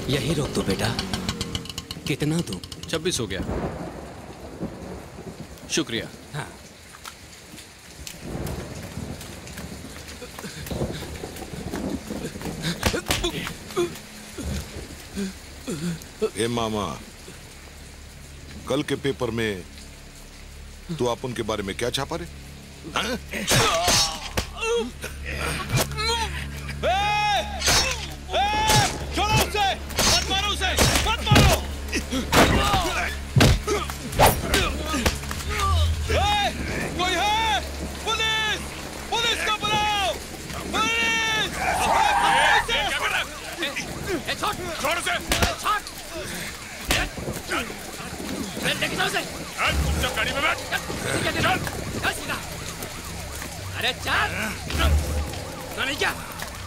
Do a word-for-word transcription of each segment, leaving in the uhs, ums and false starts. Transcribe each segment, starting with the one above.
यही रोक दो बेटा। कितना दो? छब्बीस हो गया। शुक्रिया। हाँ। ए मामा, कल के पेपर में तू अपन के बारे में क्या छापा रे? छोड़ो उसे! मत मारो उसे! मत मारो! ए, कोई है? पुलिस! पुलिस को बुलाओ! पुलिस! ए, छोड़! छोड़ उसे! छोड़! लेके जाओ उसे! चल, तुम सब गाड़ी में बैठ! चल! चल! चल सीधा! अरे चल! तो नहीं क्या?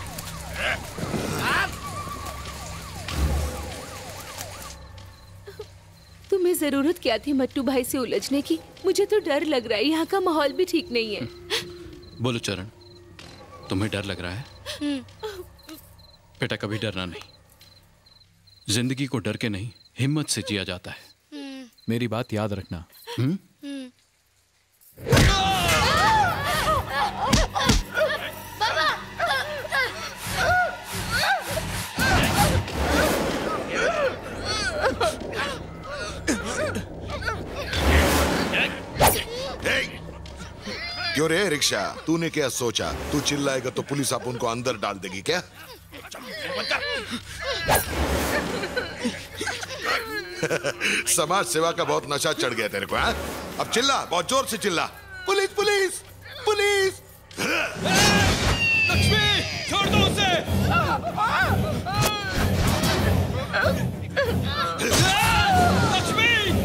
तुम्हें जरूरत क्या थी मट्टू भाई से उलझने की? मुझे तो डर लग रहा है, यहाँ का माहौल भी ठीक नहीं है। बोलो चरण, तुम्हें डर लग रहा है? बेटा कभी डरना नहीं। जिंदगी को डर के नहीं, हिम्मत से जिया जाता है। मेरी बात याद रखना। हुँ? क्यों रे रिक्शा, तूने क्या सोचा? तू चिल्लाएगा तो पुलिस आप उनको अंदर डाल देगी क्या? समाज सेवा का बहुत नशा चढ़ गया तेरे को, हाँ? अब चिल्ला, बहुत जोर से चिल्ला। Police police police! लक्ष्मी, छोड़ दो उसे! लक्ष्मी!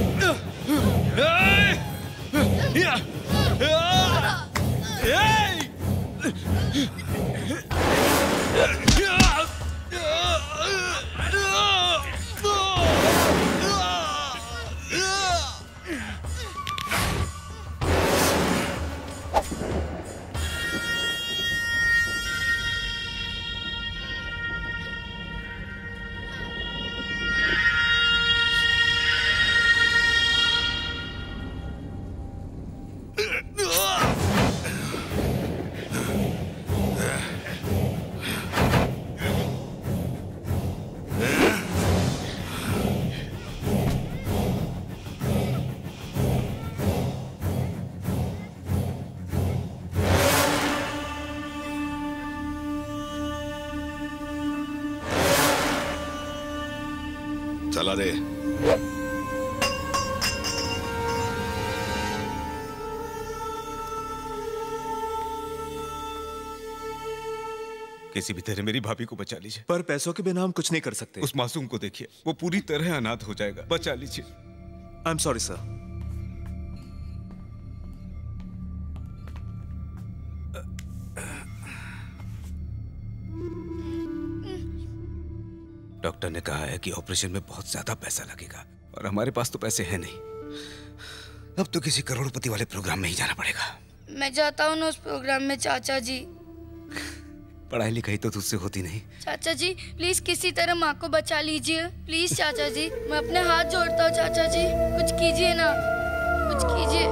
चला दे। किसी भी तरह मेरी भाभी को बचा लीजिए। पर पैसों के बिना हम कुछ नहीं कर सकते। उस मासूम को देखिए, वो पूरी तरह अनाथ हो जाएगा। बचा लीजिए। I am sorry sir. Doctor ने कहा है कि ऑपरेशन में बहुत ज्यादा पैसा लगेगा और हमारे पास तो पैसे हैं नहीं। अब तो किसी करोड़पति वाले प्रोग्राम में ही जाना पड़ेगा। मैं जाता हूँ ना उस प्रोग्राम में चाचा जी। पढ़ाई लिखाई तो तुझसे होती नहीं। चाचा जी प्लीज किसी तरह माँ को बचा लीजिए। प्लीज चाचा जी, मैं अपने हाथ जोड़ता हूँ चाचा जी, कुछ कीजिए ना, कुछ कीजिए।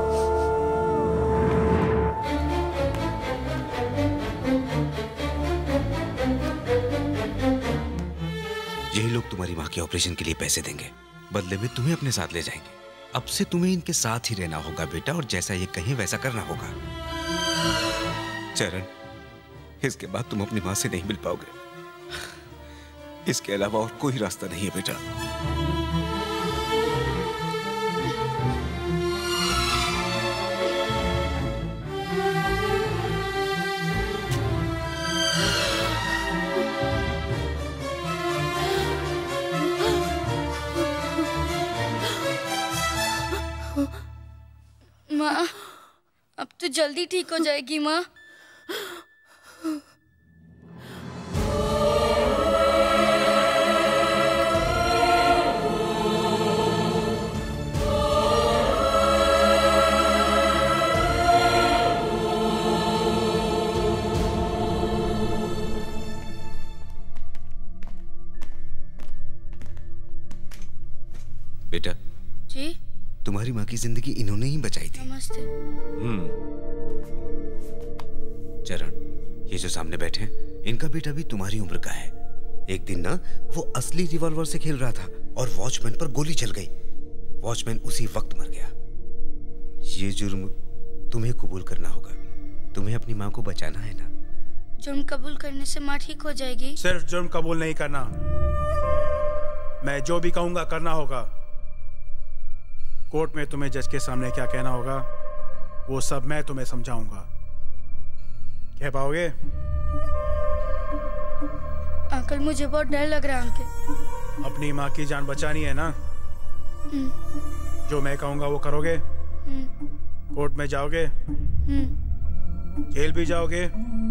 यही लोग तुम्हारी माँ के ऑपरेशन के लिए पैसे देंगे, बदले में तुम्हें अपने साथ ले जाएंगे। अब से तुम्हें इनके साथ ही रहना होगा बेटा, और जैसा ये कहें वैसा करना होगा। चरण, इसके बाद तुम अपनी माँ से नहीं मिल पाओगे। इसके अलावा और कोई रास्ता नहीं है बेटा। माँ, अब तो जल्दी ठीक हो जाएगी माँ। तुम्हारी माँ की जिंदगी इन्होंने ही बचाई थी। नमस्ते। हम्म चरण, ये जो सामने बैठे हैं, इनका बेटा भी तुम्हारी उम्र का है। एक दिन ना वो असली रिवॉल्वर से खेल रहा था और वॉचमैन पर गोली चल गई। वॉचमैन उसी वक्त मर गया। ये जुर्म तुम्हें कबूल करना होगा। तुम्हें अपनी माँ को बचाना है ना। जुर्म कबूल करने से माँ ठीक हो जाएगी? सिर्फ जुर्म कबूल नहीं करना, मैं जो भी कहूंगा करना होगा। कोर्ट में तुम्हें जज के सामने क्या कहना होगा वो सब मैं तुम्हें समझाऊंगा। कह पाओगे? अंकल मुझे बहुत डर लग रहा है अंकल। अपनी माँ की जान बचानी है ना? जो मैं कहूंगा वो करोगे? कोर्ट में जाओगे? जेल भी जाओगे?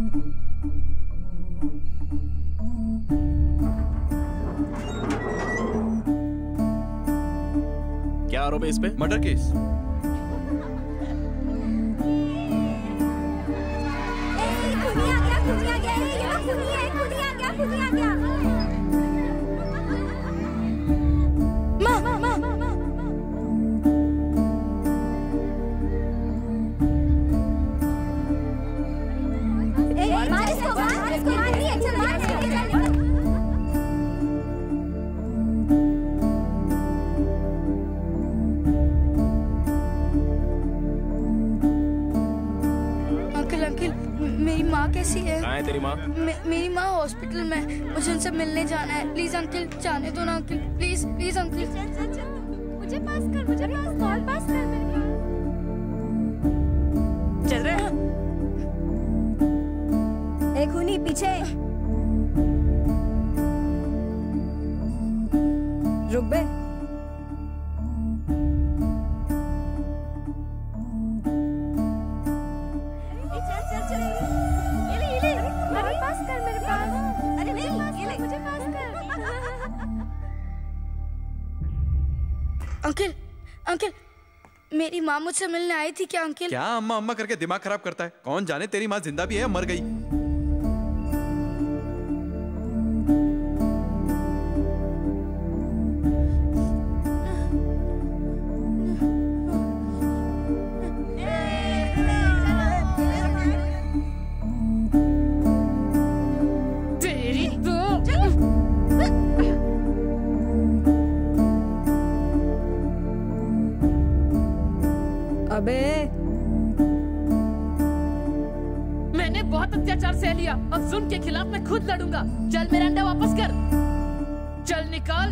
क्या आरोप है इस पे? Murder case. कैसी है? कहाँ है तेरी माँ? मे, मेरी माँ हॉस्पिटल में, मुझे उनसे मिलने जाना है। प्लीज अंकल जाने दो ना अंकल, प्लीज प्लीज अंकल। चल चल चल, मुझे पास कर, मुझे पास कॉल पास कर मेरे पास। चल रहे हैं। ए खूनी पीछे रुक बे। अंकल अंकल मेरी माँ मुझसे मिलने आई थी क्या अंकल? क्या अम्मा अम्मा करके दिमाग खराब करता है? कौन जाने तेरी माँ जिंदा भी है या मर गई। अबे मैंने बहुत अत्याचार सह लिया, अब जुल्म के खिलाफ मैं खुद लड़ूंगा। चल मेरा अंडा वापस कर, चल निकाल।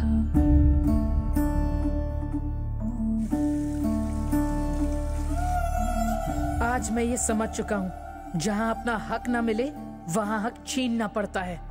आज मैं ये समझ चुका हूँ, जहाँ अपना हक ना मिले वहाँ हक छीनना पड़ता है।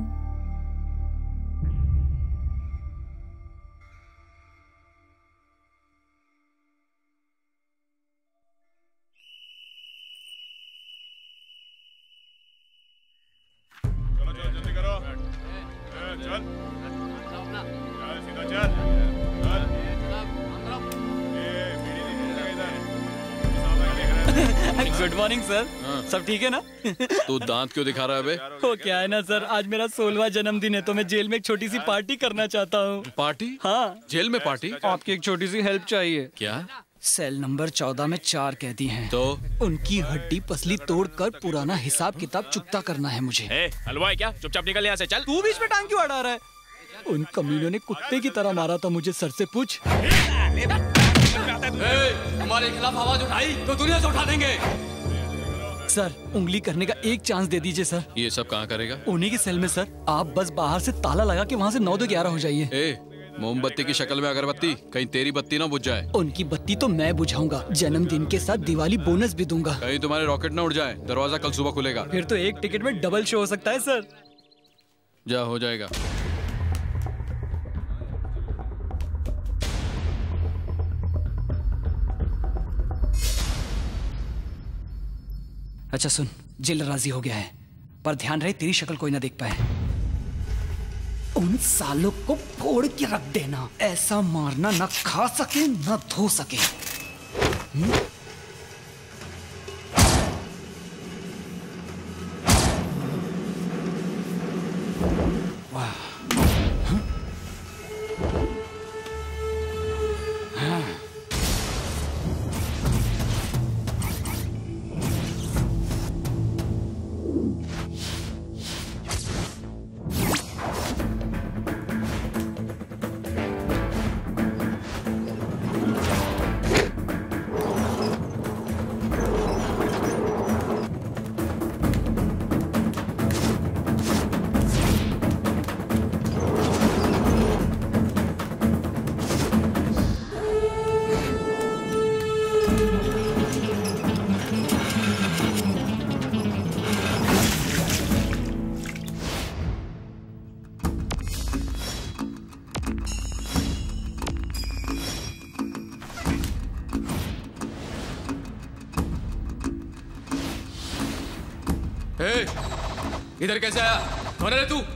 Good morning sir. सब ठीक है ना? तू दांत क्यों दिखा रहा है बे? वो क्या है ना सर, आज मेरा सोलहवां जन्मदिन है तो मैं जेल में एक छोटी सी पार्टी करना चाहता हूँ। पार्टी? हाँ। जेल में पार्टी? आपकी एक छोटी सी हेल्प चाहिए। क्या? सेल नंबर चौदह में चार कैदी हैं। तो उनकी हड्डी पसली तोड़कर पुराना हिसाब किताब चुकता करना है मुझे। ए, हलवा है क्या? चुपचाप निकल यहाँ से, चल। तू बीच में टांग क्यों अड़ा रहा है? उन कमीनों ने कुत्ते की तरह मारा था मुझे, सर से पूछ। हमारे खिलाफ आवाज उठाई तो दुनिया से उठा देंगे। सर उंगली करने का एक चांस दे दीजिए सर। ये सब कहाँ करेगा? उन्हीं के सेल में सर। आप बस बाहर से ताला लगा के वहाँ से नौ दो ग्यारह हो जाइए। ए, मोमबत्ती की शक्ल में अगरबत्ती, कहीं तेरी बत्ती ना बुझ जाए। उनकी बत्ती तो मैं बुझाऊंगा, जन्मदिन के साथ दिवाली बोनस भी दूंगा। कहीं तुम्हारे रॉकेट ना उड़ जाए। दरवाजा कल सुबह खुलेगा। फिर तो एक टिकट में डबल शो हो सकता है सर। जा, हो जाएगा। अच्छा सुन, जेल राजी हो गया है, पर ध्यान रहे तेरी शक्ल कोई ना देख पाए। उन सालों को फोड़ के रख देना, ऐसा मारना ना खा सके ना धो सके। हुँ? वाह। हाँ? हाँ। ए, इधर कैसे आया? कौन है रे तू?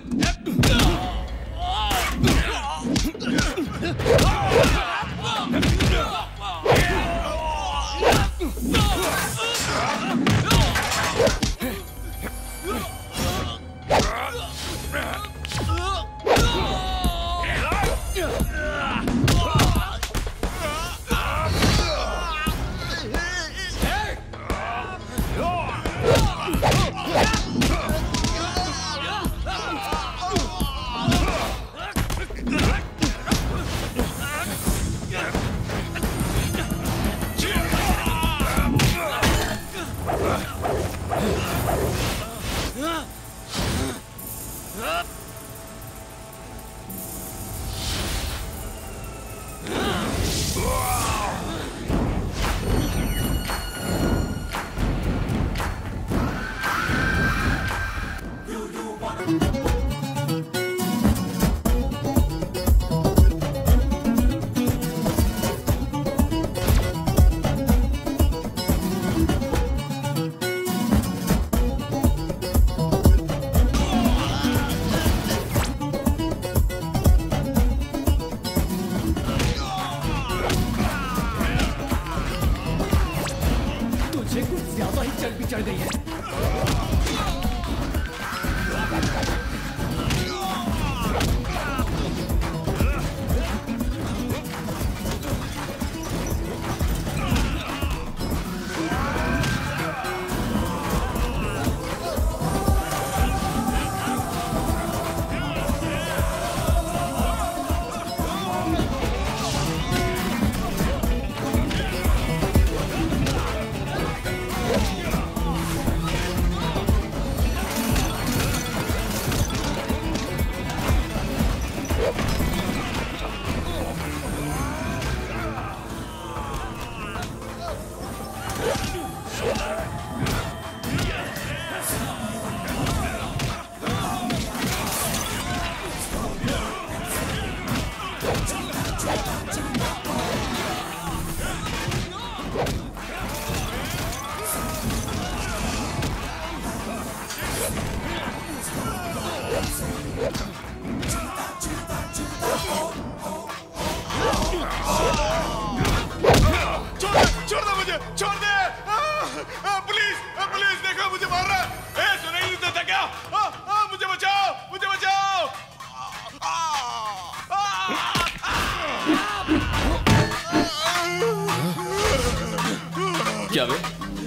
क्या बे?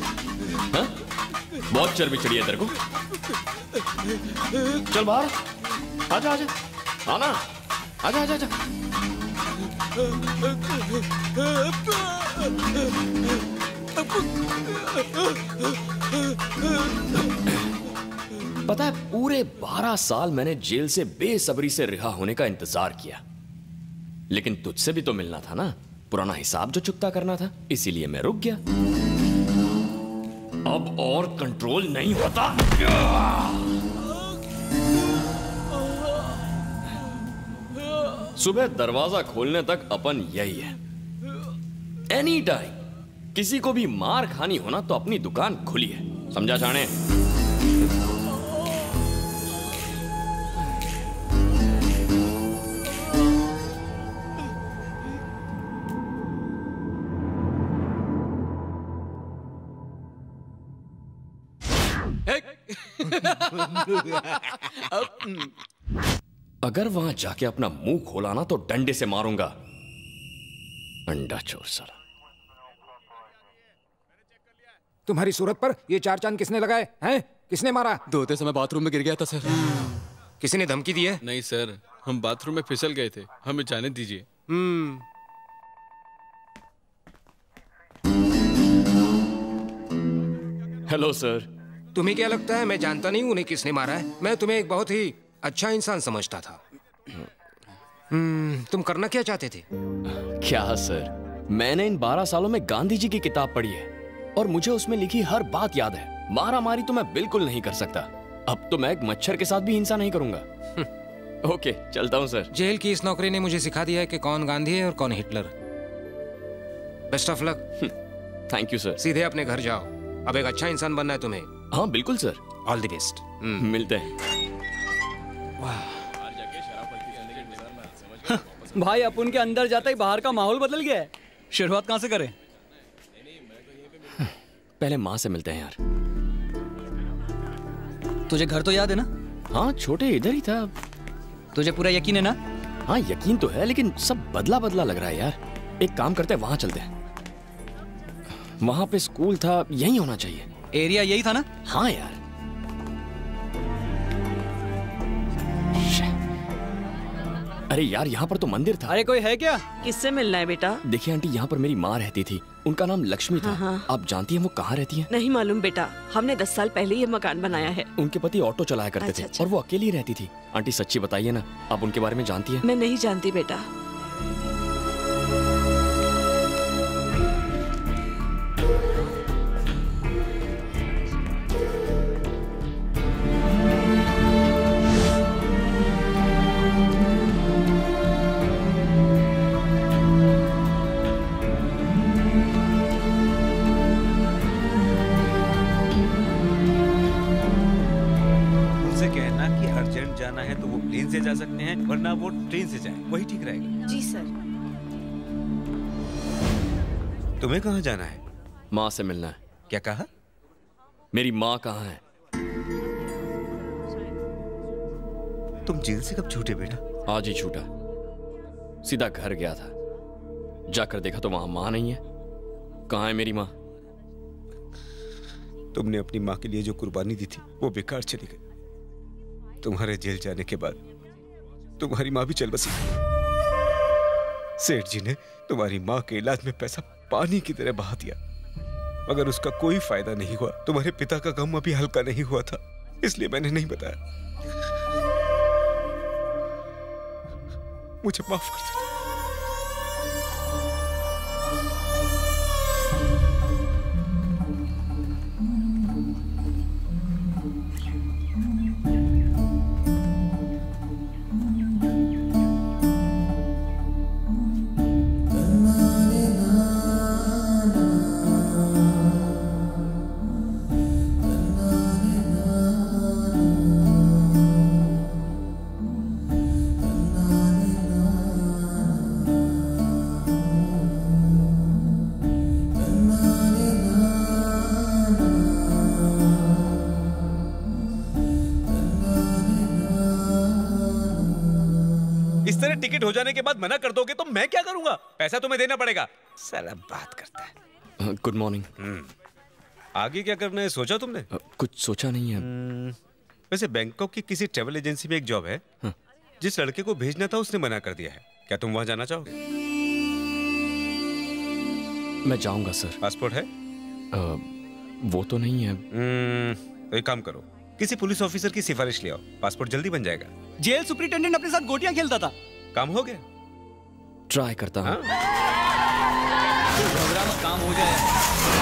हाँ? बहुत चर्बी चढ़ी है तेरे को। चल बाहर, आजा आजा, आना, आजा आजा आजा। पता है, पूरे बारह साल मैंने जेल से बेसब्री से रिहा होने का इंतजार किया, लेकिन तुझसे भी तो मिलना था ना, पुराना हिसाब जो चुकता करना था, इसीलिए मैं रुक गया। अब और कंट्रोल नहीं होता। सुबह दरवाजा खोलने तक अपन यही है। एनी टाइम किसी को भी मार खानी हो ना तो अपनी दुकान खुली है, समझा छाने? अगर वहां जाके अपना मुंह खोला ना तो डंडे से मारूंगा। अंडा चोर साला। तुम्हारी सूरत पर ये चार चांद किसने लगाए हैं? किसने मारा? धोते समय बाथरूम में गिर गया था सर। किसी ने धमकी दी है? नहीं सर, हम बाथरूम में फिसल गए थे, हमें जाने दीजिए। हम्म। Hello sir. तुम्हें क्या लगता है मैं जानता नहीं उन्हें किसने मारा है? मैं तुम्हें एक बहुत ही अच्छा इंसान समझता था। हम्म, तुम करना क्या चाहते थे? क्या सर, मैंने इन बारह सालों में गांधी जी की किताब पढ़ी है और मुझे उसमें लिखी हर बात याद है। मारा मारी तो मैं बिल्कुल नहीं कर सकता। अब तो मैं एक मच्छर के साथ भी हिंसा नहीं करूंगा। ओके, चलता हूं सर। जेल की इस नौकरी ने मुझे सिखा दिया है कि कौन गांधी है और कौन Hitler. Best of luck. Thank you sir. सीधे अपने घर जाओ, अब एक अच्छा इंसान बनना है तुम्हें। हाँ बिल्कुल सर। All the best. मिलते हैं। भाई अपन के अंदर जाता ही बाहर का माहौल बदल गया है। शुरुआत कहाँ से करें? पहले माँ से मिलते हैं यार। तुझे घर तो याद है ना? हाँ, छोटे इधर ही था। तुझे पूरा यकीन है ना? हाँ यकीन तो है, लेकिन सब बदला बदला लग रहा है यार। एक काम करते हैं, वहां चलते हैं। वहां पे स्कूल था, यही होना चाहिए। एरिया यही था ना? हाँ यार। अरे यार, यहाँ पर तो मंदिर था। अरे कोई है क्या? किससे मिलना है बेटा? देखिए आंटी, यहाँ पर मेरी माँ रहती थी। उनका नाम लक्ष्मी था। हाँ, हाँ। आप जानती हैं वो कहाँ रहती हैं? नहीं मालूम बेटा, हमने दस साल पहले ये मकान बनाया है। उनके पति ऑटो चलाया करते अच्छा, थे अच्छा। और वो अकेली रहती थी। आंटी सच्ची बताइए ना, आप उनके बारे में जानती हैं? मैं नहीं जानती बेटा। उनसे कहना कि अर्जेंट जाना है तो वो प्लेन से जा सकते हैं, वरना वो ट्रेन से जाए, वही ठीक रहेगा। जी सर। तुम्हें कहाँ जाना है? माँ से मिलना है। क्या कहा? मेरी माँ कहाँ है? तुम जेल से कब छूटे बेटा? आज ही छूटा। सीधा घर गया था, जाकर देखा तो वहां माँ नहीं है। कहाँ है मेरी माँ? तुमने अपनी माँ के लिए जो कुर्बानी दी थी वो बेकार चली गई। तुम्हारे जेल जाने के बाद तुम्हारी माँ भी चल बसी। सेठ जी ने तुम्हारी माँ के इलाज में पैसा पानी की तरह बहा दिया, मगर उसका कोई फायदा नहीं हुआ। तुम्हारे पिता का गम अभी हल्का नहीं हुआ था, इसलिए मैंने नहीं बताया। मुझे माफ कर दो। इस तरह टिकट हो जाने के बाद मना कर दोगे तो मैं क्या करूंगा? पैसा तुम्हें देना पड़ेगा। साला बात करता है। Good morning. आगे क्या करना है सोचा तुमने? कुछ सोचा नहीं है। वैसे बैंकॉक की किसी ट्रेवल एजेंसी में एक जॉब है। हाँ। जिस लड़के को भेजना था उसने मना कर दिया है। क्या तुम वहां जाना चाहोगे? मैं जाऊंगा सर। पासपोर्ट है? आ, वो तो नहीं है। तो एक काम करो, किसी पुलिस ऑफिसर की सिफारिश ले आओ, पासपोर्ट जल्दी बन जाएगा। जेल सुपरिटेंडेंट अपने साथ गोटियां खेलता था। काम हो गया? ट्राई करता हूँ। प्रोग्राम काम हो जाए।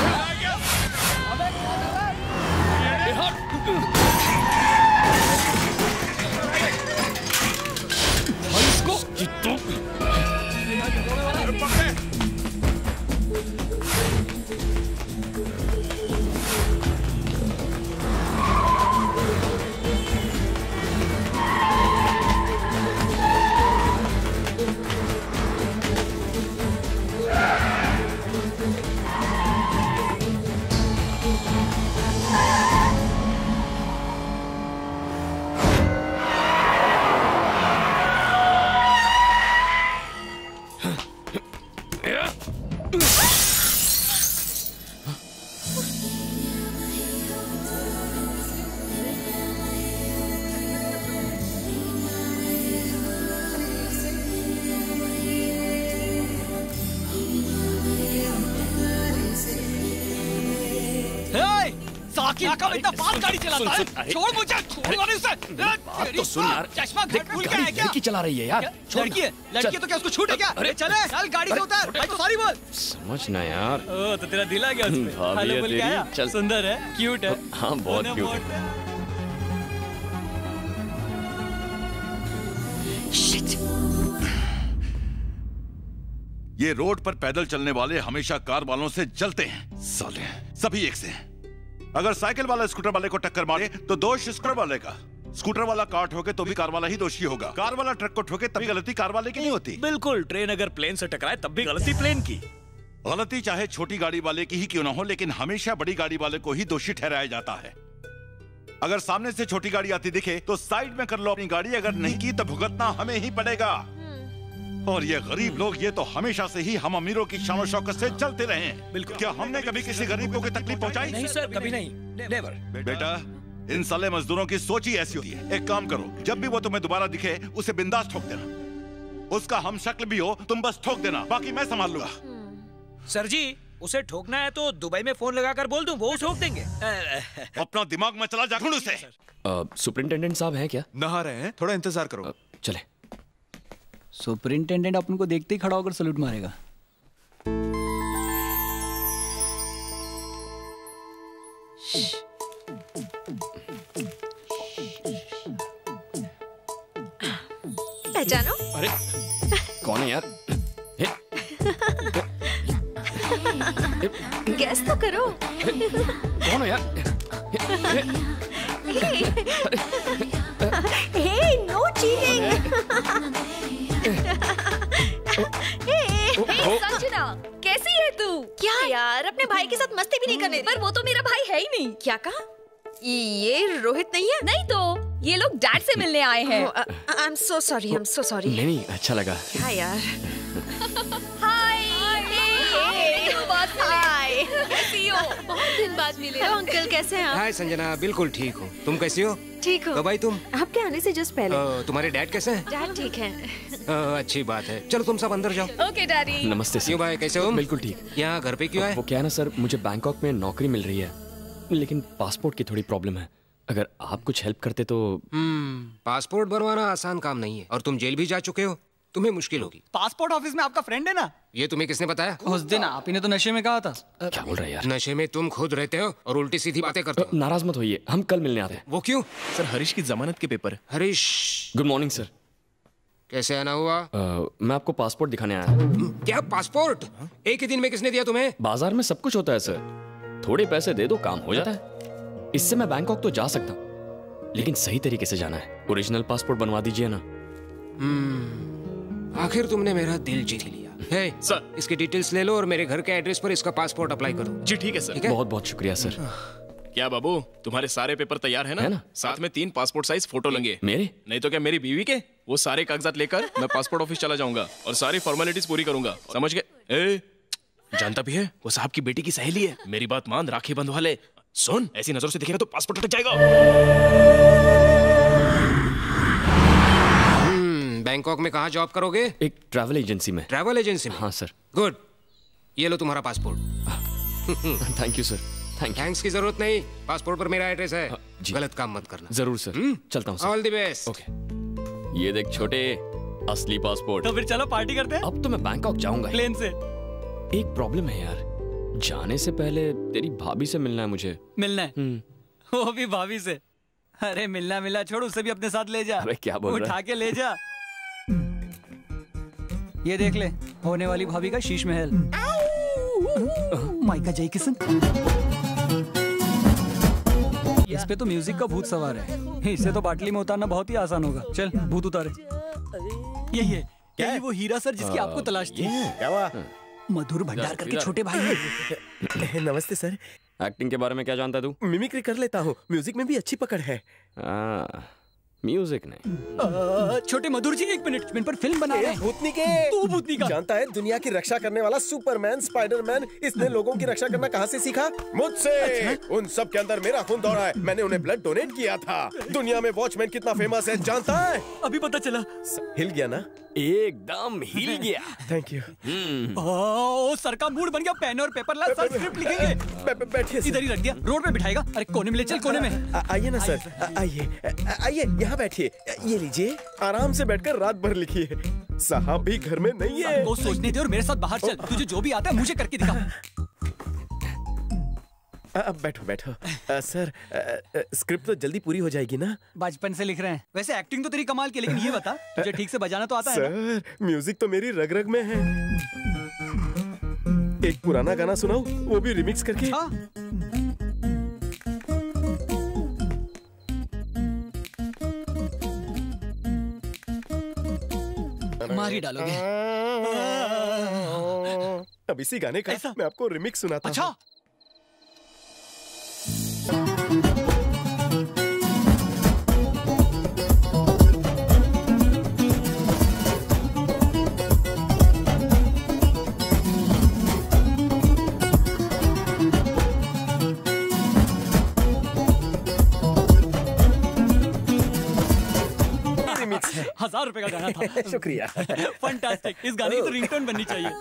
गाड़ी चलाता है। छोड़ मुझे, छोड़ मुझे उसे। बात तो सुन यार। चश्मा घर भूल गया है क्या? लड़की चला रही है यार। लड़की है, लड़की है तो क्या उसको छूट है क्या? अरे चले, चल गाड़ी से उतर। भाई तो सॉरी बोल। समझना यार। ओ तो तेरा दिल आ गया उसमें। हेलो बोल के आया। चल। सुंदर है, क्यूट है। हाँ बहुत क्यूट है। ये रोड पर पैदल चलने वाले हमेशा कार वालों से जलते हैं। साले सभी एक से हैं। अगर साइकिल वाला स्कूटर वाले को टक्कर मारे तो दोष स्कूटर वाले का। स्कूटर वाला कार ठोके तो भी कार वाला ही दोषी होगा। कार वाला ट्रक को ठोके तभी गलती कार वाले की नहीं होती। बिल्कुल, ट्रेन अगर प्लेन से टकराए तब भी गलती प्लेन की। गलती चाहे छोटी गाड़ी वाले की ही क्यों ना हो, लेकिन हमेशा बड़ी गाड़ी वाले को ही दोषी ठहराया जाता है। अगर सामने से छोटी गाड़ी आती दिखे तो साइड में कर लो अपनी गाड़ी, अगर नहीं की तो भुगतना हमें ही पड़ेगा। और ये गरीब लोग, ये तो हमेशा से ही हम अमीरों की शान शौकत से चलते रहे हैं। बिल्कुल। क्या हमने कभी किसी गरीब को कोई तकलीफ पहुंचाई? नहीं सर, कभी नहीं, नेवर। बेटा, इन साले मजदूरों की सोच ही ऐसी होती है। एक काम करो, जब भी वो तुम्हें दोबारा दिखे उसे बिंदास ठोक देना। उसका हम शक्ल भी हो तुम बस ठोक देना, बाकी मैं संभाल लूंगा। सर जी, उसे ठोकना है तो दुबई में फोन लगाकर बोल दूं, वो ठोक देंगे। अपना दिमाग में चला जा ढूंढ उसे। सुपरिंटेंडेंट साहब हैं क्या? नहा रहे हैं, थोड़ा इंतजार करो। चले। सुपरिंटेंडेंट अपन को देखते ही खड़ा होकर सलूट मारेगा। पहचानो? अरे कौन है यार? गैस तो करो। कौन है यार? हे, नो चीटिंग। संजना, कैसी है तू? क्या यार, अपने भाई के साथ मस्ती भी नहीं करने, पर वो तो मेरा भाई है ही नहीं। क्या कहा? ये रोहित नहीं है? नहीं तो ये लोग डैड से मिलने आए हैं। I am so sorry, I am so sorry. नहीं नहीं, अच्छा लगा। क्या यार? हाय, हाय, कैसी हो? बहुत दिन बाद मिले। हेलो अंकल, कैसे हैं आप? हाय संजना, बिल्कुल ठीक हूँ। तुम कैसी हो? ठीक हो। कब आई तुम? आपके आने से जस्ट पहले। आ, तुम्हारे डैड कैसे हैं? डैड ठीक हैं। आ, अच्छी बात है। चलो तुम सब अंदर जाओ। Okay daddy. नमस्ते सर। क्यों भाई, कैसे हो? बिल्कुल ठीक। यहाँ घर पे क्यों आए? वो क्या है ना सर, मुझे बैंकॉक में नौकरी मिल रही है, लेकिन पासपोर्ट की थोड़ी प्रॉब्लम है। अगर आप कुछ हेल्प करते तो। हम्म, पासपोर्ट बनवाना आसान काम नहीं है, और तुम जेल भी जा चुके हो, तुम्हें मुश्किल होगी। पासपोर्ट ऑफिस में आपका फ्रेंड है ना? ये तुम्हें किसने बताया? उस दिन आप ही ने तो नशे में कहा था। क्या बोल रहे हैं यार? नशे में तुम खुद रहते हो और उल्टी सीधी बातें करते हो। नाराज मत होइए, हम कल मिलने आते हैं। वो क्यों? सर, हरीश की जमानत के पेपर। Harish, good morning sir. कैसे आना हुआ? uh, मैं आपको पासपोर्ट दिखाने आया। क्या पासपोर्ट? एक ही दिन में किसने दिया तुम्हें? बाजार में सब कुछ होता है सर, थोड़े पैसे दे दो काम हो जाता है। इससे मैं बैंकॉक तो जा सकता हूँ, लेकिन सही तरीके से जाना है। ओरिजिनल पासपोर्ट बनवा दीजिए ना। हम्म, आखिर तुमने मेरा दिल जीत लिया। हे सर, इसकी डिटेल्स ले लो और मेरे घर के एड्रेस पर इसका पासपोर्ट अप्लाई करो। जी ठीक है सर। ठीक है? बहुत बहुत शुक्रिया सर। क्या बाबू, तुम्हारे सारे पेपर तैयार है ना? है ना? साथ में तीन पासपोर्ट साइज फोटो लेंगे। मेरे? नहीं तो क्या मेरी बीवी के? वो सारे कागजात लेकर मैं पासपोर्ट ऑफिस चला जाऊंगा और सारी फॉर्मेलिटीज पूरी करूंगा, समझ गए? ए, जानता भी है वो साहब की बेटी की सहेली है। मेरी बात मान, राखी बंधवा ले। सुन, ऐसी नजरों से दिखेगा तो पासपोर्ट अटक जाएगा। हम्म, बैंकॉक में कहाँ जॉब करोगे? एक ट्रैवल एजेंसी में। ट्रैवल एजेंसी में? हाँ सर। गुड, ये लो तुम्हारा passport. Thank you sir. Thank you. Thanks की जरूरत नहीं, पासपोर्ट पर मेरा एड्रेस है। गलत काम मत करना। जरूर सर। चलता हूँ sir. All the best. Okay. ये देख छोटे, असली पासपोर्ट। तो फिर चलो पार्टी करते हैं। अब तो मैं बैंकॉक जाऊंगा प्लेन से। एक प्रॉब्लम है यार, जाने से पहले तेरी भाभी से मिलना है मुझे। मिलना है? वो भी भाभी से? अरे मिलना मिला छोड़, उसे भी अपने साथ ले जा। अबे क्या बोल रहा है? उठा के ले जा। ये देख ले, होने वाली भाभी का शीश महल। माइका जय किशन। इस पे तो म्यूजिक का भूत सवार है, इससे तो बाटली में उतारना बहुत ही आसान होगा। चल भूत उतारे। यही है क्या? ये वो हीरा सर जिसकी आपको तलाश थी? क्या हुआ? मधुर भंडार करके छोटे भाई हैं। नमस्ते सर। एक्टिंग के बारे में क्या जानता है तू? मिमिक्री कर लेता हूँ, म्यूजिक में भी अच्छी पकड़ है। आ, म्यूजिक नहीं। आ, छोटे मधुर जी एक मिनट, इन पर फिल्म बना रहे हैं। भूतनी के तू भूतनी का जानता है दुनिया की रक्षा करने वाला सुपरमैन, स्पाइडरमैन, इसने लोगों की रक्षा करना कहाँ से सीखा? मुझसे। अच्छा? उन सब के अंदर मेरा खून दौड़ा है, मैंने उन्हें ब्लड डोनेट किया था। दुनिया में वॉचमैन कितना फेमस है जानता है? अभी पता चला। हिल गया ना? एकदम हिल गया। Thank you. ओ, सर का मूड बन गया, पेन और पेपर ला, सर स्क्रिप्ट लिखेंगे। बैठिए। इधर ही रख दिया, रोड पे बिठाएगा। अरे कोने में ले चल, कोने में। आइए ना सर, आइए आइए, यहाँ बैठिए। ये लीजिए, आराम से बैठकर रात भर लिखिए। साहब भी घर में नहीं है। सबको सोचने दे और मेरे साथ बाहर चल। तुझे जो भी आता है मुझे करके दिखा। अब बैठो बैठो। आ, सर, स्क्रिप्ट तो जल्दी पूरी हो जाएगी ना? बचपन से लिख रहे हैं। वैसे एक्टिंग तो तेरी कमाल की, लेकिन ये बता तुझे ठीक से बजाना तो आता है ना? सर, म्यूजिक तो मेरी रग रग में है। एक पुराना गाना सुनाऊं, वो भी रिमिक्स करके। हाँ? मार ही डालोगे। अब इसी गाने का मैं आपको रिमिक्स सुनाता हूं। अच्छा हजार रुपए का गाना था। शुक्रिया। फंटास्टिक, इस गाने की तो रिंगटोन बननी चाहिए।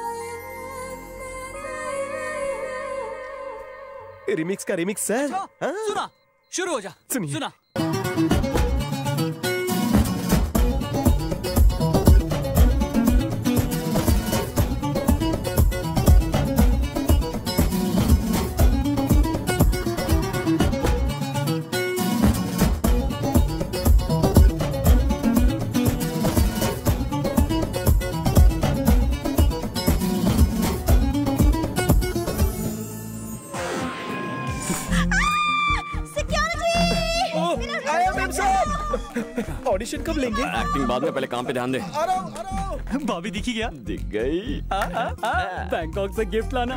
रिमिक्स का रिमिक्स सर। सुना, शुरू हो जा। सुनिए। सुना। ऑडिशन कब लेंगे? एक्टिंग बाद में, पहले काम पे ध्यान दे। भाभी दिखी गया? दिख गई। बैंकॉक से गिफ्ट लाना।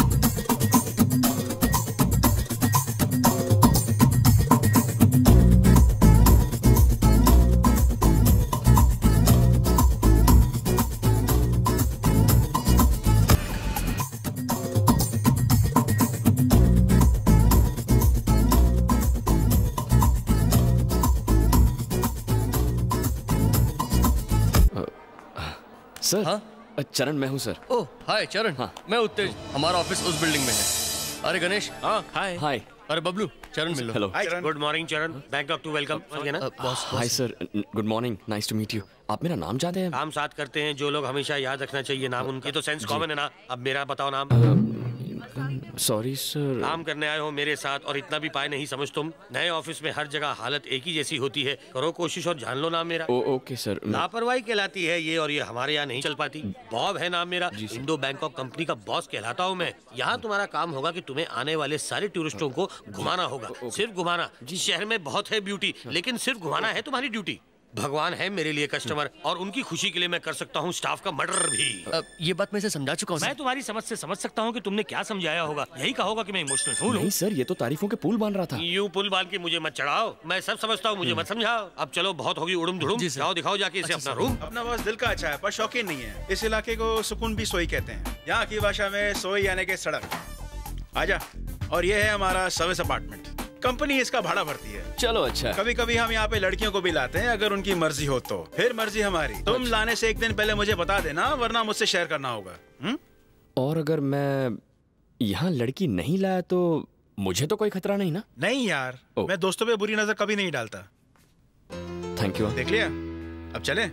सर हाँ? चरण मैं हूँ सर। ओह हाय चरण। हाँ मैं उत्तेज, हमारा ऑफिस उस बिल्डिंग में है। अरे गणेश। हाँ हाय। हाय। अरे बबलू, चरण मिलो। Hello. Good morning Charan, Bangkok to welcome. Boss. Hi sir, good morning, nice to meet you. आप मेरा नाम जानते हैं? काम साथ करते हैं जो लोग हमेशा याद रखना चाहिए नाम उनके, तो सेंस कॉमन है ना। अब मेरा बताओ नाम। Sorry sir. काम करने आए हो मेरे साथ और इतना भी पाए नहीं समझ तुम। नए ऑफिस में हर जगह हालत एक ही जैसी होती है, करो कोशिश और जान लो नाम मेरा। Oh, okay sir. लापरवाही कहलाती है ये, और ये हमारे यहाँ नहीं चल पाती। बॉब है नाम मेरा, इंडो बैंकॉक कंपनी का बॉस कहलाता हूँ मैं। यहाँ तुम्हारा काम होगा कि तुम्हें आने वाले सारे टूरिस्टों को घुमाना होगा, सिर्फ घुमाना। शहर में बहुत है ब्यूटी, लेकिन सिर्फ घुमाना है तुम्हारी ड्यूटी। भगवान है मेरे लिए कस्टमर, और उनकी खुशी के लिए मैं कर सकता हूँ स्टाफ का मर्डर भी। आ, ये बात मैं इसे समझा चुका हूँ। मैं तुम्हारी समझ से समझ सकता हूँ कि तुमने क्या समझाया होगा। यही कहोगा कि मैं इमोशनल हूँ। नहीं सर, ये तो तारीफों के पुल बांध रहा था। यू पुल बांध के मुझे मत चढ़ाओ, मैं सब समझता हूँ, मुझे मत समझाओ। अब चलो बहुत होगी उड़ुम धुड़ुम, जाओ दिखाओ जाके इसे अपना रूम। अपना बॉस दिल का अच्छा है पर शौकीन नहीं है। इस इलाके को सुकून भी सोई कहते हैं, यहाँ की भाषा में सोई यानी के सड़क। आजा। और ये है हमारा सर्विस अपार्टमेंट, कंपनी इसका भाड़ा भरती है। चलो अच्छा। कभी कभी हम यहाँ पे लड़कियों को भी लाते हैं अगर उनकी मर्जी हो तो, फिर मर्जी हमारी। तुम लाने से एक दिन पहले मुझे बता देना, वरना मुझसे शेयर करना होगा। हुँ? और अगर मैं यहाँ लड़की नहीं लाया तो मुझे तो कोई खतरा नहीं ना? नहीं यार, मैं दोस्तों पे बुरी नजर कभी नहीं डालता। Thank you. देख लिया, अब चले।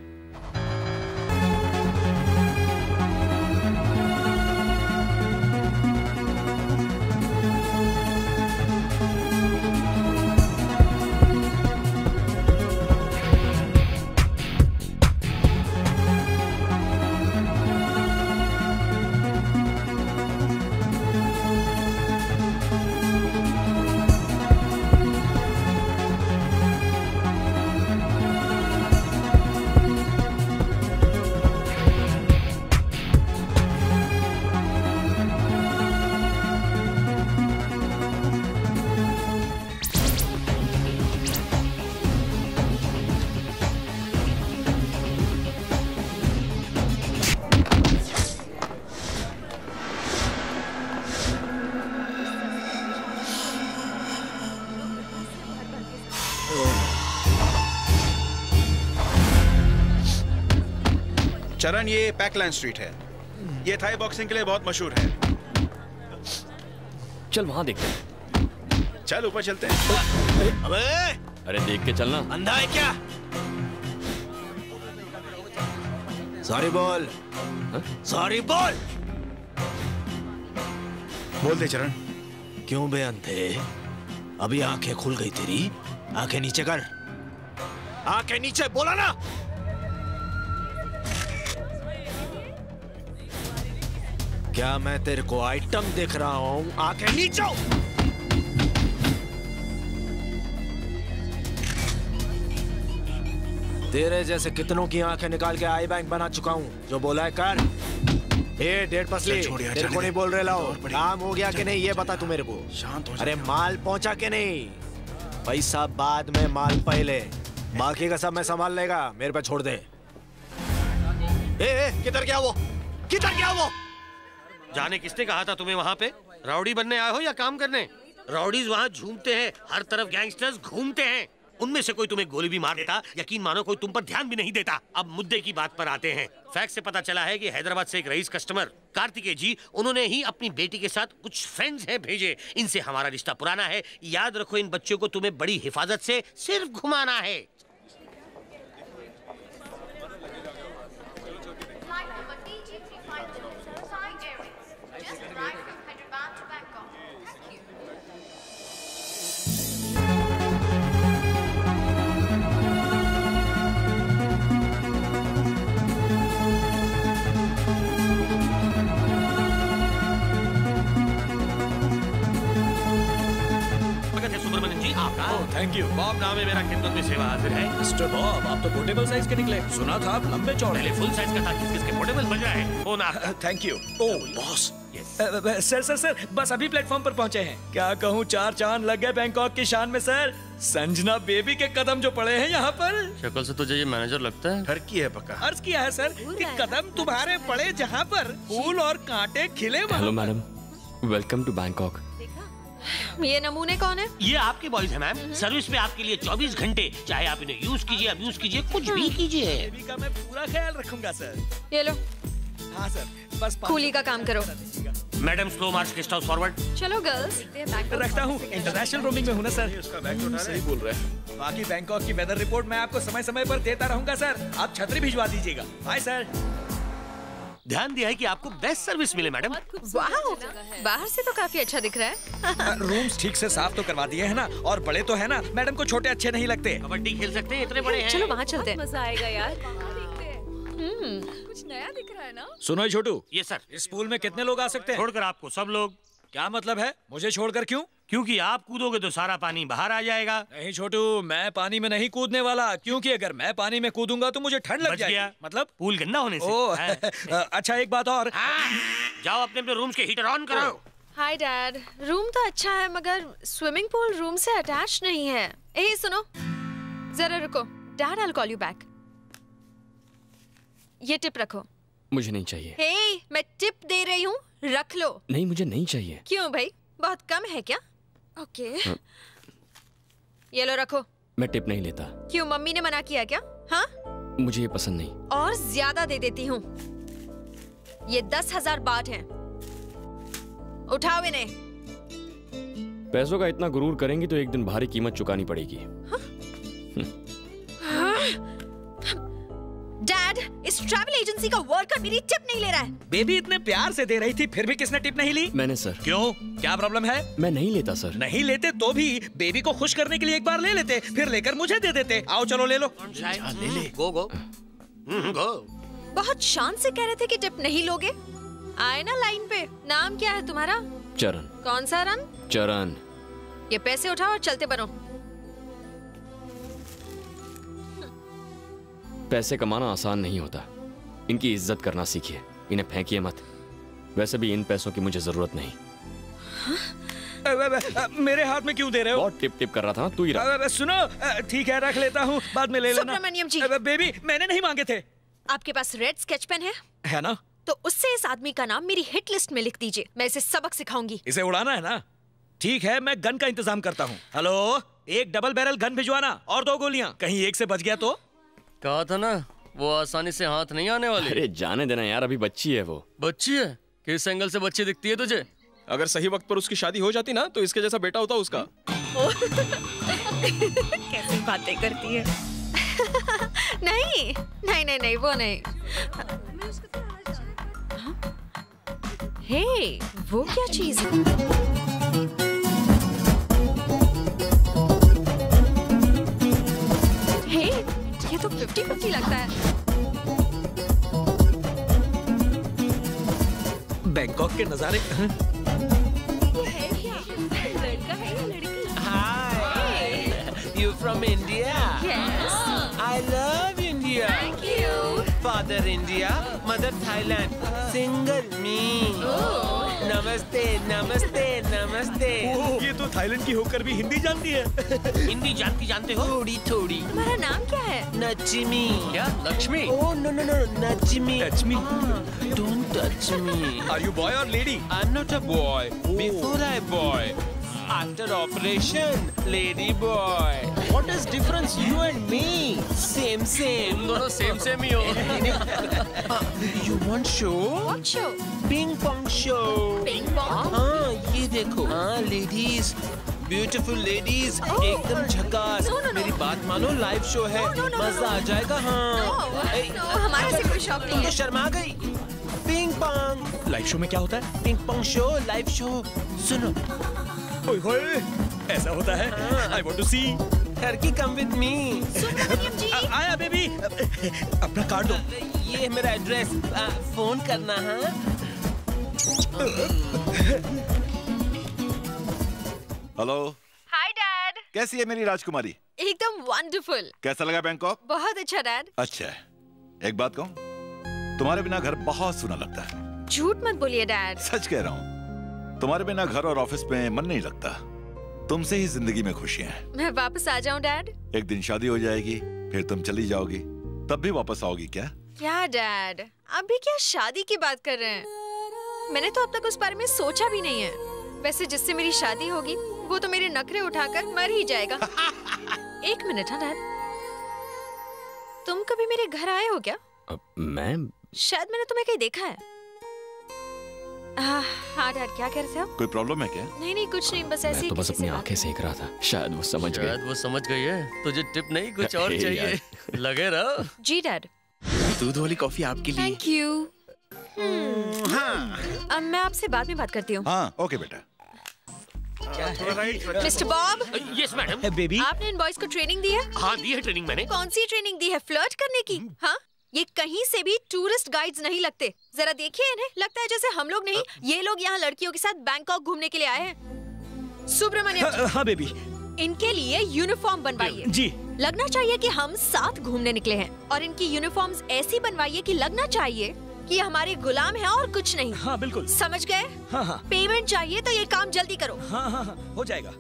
चरण, ये पैकलैंड स्ट्रीट है, ये थाई बॉक्सिंग के लिए बहुत मशहूर है। चल वहां देखते हैं। चल ऊपर चलते हैं। अबे! अरे देख के चलना। अंधा है क्या? सॉरी बोल। सॉरी बोल। बोल दे चरण। क्यों बे अंधे? अभी आंखें खुल गई तेरी, आंखें नीचे कर, आंखें नीचे, बोला ना। क्या मैं तेरे को आइटम देख रहा हूं? आंखें नीचे। तेरे जैसे कितनों की आंखें निकाल के आई बैंक बना चुका हूँ। जो बोला है कर। ए डेढ़ पसली, तेरे को नहीं बोल रहे लाओ। काम हो गया कि नहीं ये बता तू मेरे को। शांत हो जा। अरे माल पहुंचा कि नहीं? पैसा बाद में, माल पहले। बाकी का सब मैं संभाल लेगा, मेरे पे छोड़ दे। ए, ए किधर गया वो? किधर गया वो? जाने किसने कहा था तुम्हें वहाँ पे? राउडी बनने आए हो या काम करने? राउडीज वहाँ झूमते हैं, हर तरफ गैंगस्टर्स घूमते हैं। उनमें से कोई तुम्हें गोली भी मार देता, यकीन मानो कोई तुम पर ध्यान भी नहीं देता। अब मुद्दे की बात पर आते हैं। फैक्ट से पता चला है कि हैदराबाद से एक रईस कस्टमर कार्तिकेय जी, उन्होंने ही अपनी बेटी के साथ कुछ फ्रेंड्स हैं भेजे। इनसे हमारा रिश्ता पुराना है। याद रखो, इन बच्चों को तुम्हें बड़ी हिफाजत से सिर्फ घुमाना है। Thank you. बॉब नाम है मेरा, खिदमत में सेवा हाजिर है। मिस्टर बॉब, आप तो पोर्टेबल साइज के निकले। सुना था आप लंबे चौड़े। पहले फुल साइज का था, किस किस के पोर्टेबल बज रहा है। फोन आपका। Thank you. Oh boss. Sir sir sir बस अभी प्लेटफॉर्म पर पहुंचे हैं। क्या कहूँ, चार चांद लग गए बैंकॉक की शान में सर। संजना बेबी के कदम जो पड़े हैं यहाँ पर। शक्ल से तुझे ये मैनेजर लगता है। ठरकी है पक्का। अर्ज किया है सर कि कदम तुम्हारे पड़े जहाँ पर फूल और कांटे खिले। Hello madam, welcome to Bangkok. ये नमूने कौन है? ये आपके बॉयज हैं मैम। सर्विस में आपके लिए चौबीस घंटे, चाहे आप इन्हें यूज कीजिए, अब्यूज कीजिए, कुछ भी कीजिए। बेबी का मैं पूरा ख्याल रखूंगा सर। ये लो। हाँ सर, बस कूली का काम करो। Madam slow march, guest house forward. चलो गर्ल्स। रखता हूँ, इंटरनेशनल रोमिंग में हूँ ना सर। उसका बैग तो उठा सही बोल रहे हैं। बाकी बैंकॉक की वेदर रिपोर्ट मैं आपको समय समय पर देता रहूंगा सर। आप छतरी भिजवा दीजिएगा। Bye sir. ध्यान दिया है कि आपको बेस्ट सर्विस मिले मैडम। वाह, बाहर से तो काफी अच्छा दिख रहा है। रूम्स ठीक से साफ तो करवा दिए है ना, और बड़े तो है ना। मैडम को छोटे अच्छे नहीं लगते। कबड्डी खेल सकते हैं, इतने बड़े हैं। चलो वहाँ चलते हैं। मजा आएगा यार। कुछ नया दिख रहा है ना। सुनो छोटू। ये सर, इस पूल में कितने लोग आ सकते हैं? छोड़कर आपको सब लोग। क्या मतलब है? मुझे छोड़कर क्यों? क्योंकि आप कूदोगे तो सारा पानी बाहर आ जाएगा। नहीं छोटू, मैं पानी में नहीं कूदने वाला। क्योंकि अगर मैं पानी में कूदूंगा तो मुझे ठंड लग जाएगी। मतलब पूल गंदा होने से। ओ, अच्छा एक बात और। जाओ अपने अपने रूम्स के हीटर ऑन करो। हाय डैड, रूम तो अच्छा है मगर स्विमिंग पूल रूम से अटैच नहीं है। ए सुनो, जरा रुको। Dad, I will call you back. ये टिप रखो। मुझे नहीं चाहिए। हे, मैं टिप दे रही हूँ, रख लो। नहीं, मुझे नहीं चाहिए। क्यों भाई, बहुत कम है क्या? Okay okay. ये लो रखो। मैं टिप नहीं लेता। क्यों, मम्मी ने मना किया क्या? हाँ, मुझे ये पसंद नहीं। और ज्यादा दे देती हूँ। ये दस हजार बाट हैं। उठाओ इन्हें। पैसों का इतना गुरूर करेंगी तो एक दिन भारी कीमत चुकानी पड़ेगी। हाँ? डैड, इस ट्रैवल एजेंसी का वर्कर मेरी टिप नहीं ले रहा है। बेबी इतने प्यार से दे रही थी, फिर भी किसने टिप नहीं ली? मैंने सर। क्यों, क्या प्रॉब्लम है? मैं नहीं लेता सर। नहीं लेते तो भी बेबी को खुश करने के लिए एक बार ले लेते, फिर लेकर मुझे दे देते। आओ चलो ले लो। ले ले। गो गो गो। बहुत शान से कह रहे थे कि टिप नहीं लोगे। आए ना लाइन पे। नाम क्या है तुम्हारा? चरण। कौन सा रन? चरण। ये पैसे उठाओ और चलते बनो। पैसे कमाना आसान नहीं होता, इनकी इज्जत करना सीखिए, इन्हें फेंकिए मत। वैसे भी इन पैसों की मुझे जरूरत नहीं। हाँ? मेरे हाथ में क्यों दे रहे हो? बहुत टिप टिप कर रहा था, तू ही रख। सुनो, ठीक है रख लेता हूँ, बाद में ले लेना। सुब्रमण्यम जी। बेबी, मैंने नहीं मांगे थे। आपके पास रेड स्केच पेन है? है ना? तो उससे इस आदमी का नाम मेरी हिट लिस्ट में लिख दीजिए, मैं इसे सबक सिखाऊंगी। इसे उड़ाना है ना? ठीक है, मैं गन का इंतजाम करता हूँ। हेलो, एक डबल बैरल गन भिजवाना और दो गोलियां। कहीं एक से बच गया तो? कहा था ना, वो आसानी से हाथ नहीं आने वाली। अरे जाने देना यार, अभी बच्ची है वो। बच्ची है? किस एंगल से बच्ची दिखती है तुझे? अगर सही वक्त पर उसकी शादी हो जाती ना तो इसके जैसा बेटा होता उसका। कैसी बातें करती है। नहीं नहीं नहीं नहीं वो नहीं। हे, वो क्या चीज है? हे, ये तो फिफ्टी फिफ्टी लगता है। बैंकॉक के नजारे। लड़का है या लड़की? Hi. You from India? Yes. I love you. India, thank you. Father India, mother Thailand, single me. नमस्ते नमस्ते नमस्ते। ये तो थाईलैंड की होकर भी हिंदी जानती है। हिंदी जानती जानते हो? थोड़ी थोड़ी। तुम्हारा नाम क्या है? नचमी। क्या Lakshmi? Oh no no no नचमी। नचमी। Don't touch me. Are you boy or lady? I'm not a boy. Before I boy. After operation, lady boy. What is difference you and me? Same same. तुम दोनों same same ही हो। You want show? What show? Ping pong show. Ping pong? हाँ ये देखो। हाँ ladies. Beautiful ladies Oh. एकदम झकास। No, no, no. मेरी बात मानो, लाइव शो है। No, no, no, मजा no. आ जाएगा। हाँ No, no, हमारे से कोई शौक तुम नहीं तो है। शर्मा गई। पिंग पोंग लाइव शो में क्या होता है? Ping pong show live show. सुनो ओए होए, ऐसा होता है? I want to see. Turkey come with me. आया बेबी। अपना कार्ड दो। ये है मेरा एड्रेस, फोन करना। हाँ हेलो। Hi dad. कैसी है मेरी राजकुमारी? एकदम वंडरफुल। कैसा लगा बैंकॉक? बहुत अच्छा डैड। अच्छा है। एक बात कहूँ, तुम्हारे बिना घर बहुत सुना लगता है। झूठ मत बोलिए डैड। सच कह रहा हूँ, तुम्हारे बिना घर और ऑफिस में मन नहीं लगता। तुमसे ही जिंदगी में खुशियां हैं। मैं वापस आ जाऊं डैड? एक दिन शादी हो जाएगी, फिर तुम चली जाओगी, तब भी वापस आओगी क्या? क्या डैड, अभी क्या शादी की बात कर रहे हैं? मैंने तो अब तक उस बारे में सोचा भी नहीं है। वैसे जिससे मेरी शादी होगी वो तो मेरे नखरे उठाकर मर ही जाएगा। एक मिनट। हाँ डैड, तुम कभी मेरे घर आए हो क्या? मैं शायद मैंने तुम्हें कहीं देखा है। हाँ डैड, क्या कह रहे थे आप? कोई प्रॉब्लम है क्या? नहीं नहीं कुछ नहीं, बस ऐसे मैं ही तो बस किसी से अपनी बात- आंखें सेक रहा था। शायद वो समझ गए। शायद वो समझ गई है। तुझे टिप नहीं, कुछ और हे चाहिए? यार। लगे रहो। जी डैड। दूध वाली कॉफी आपके लिए। Thank you. अब मैं आपसे बाद में बात करती हूँ। हाँ ओके बेटा। Mister Bob. Yes madam. Baby, आपने इन बॉयज को ट्रेनिंग दी है? हाँ दी है ट्रेनिंग मैंने। कौन सी ट्रेनिंग दी है? फ्लर्ट करने की? हाँ, ये कहीं से भी टूरिस्ट गाइड्स नहीं लगते। जरा देखिए इन्हें, लगता है जैसे हम लोग नहीं, ये लोग यहाँ लड़कियों के साथ बैंकॉक घूमने के लिए आए हैं। सुब्रमण्यम। हाँ बेबी। इनके लिए यूनिफॉर्म बनवाइए। जी। लगना चाहिए कि हम साथ घूमने निकले हैं, और इनकी यूनिफॉर्म्स ऐसी बनवाइए कि लगना चाहिए कि ये हमारे गुलाम हैं और कुछ नहीं। हाँ बिल्कुल। समझ गए? हाँ हाँ। पेमेंट चाहिए तो ये काम जल्दी करो। हाँ हाँ हाँ, हो जाएगा।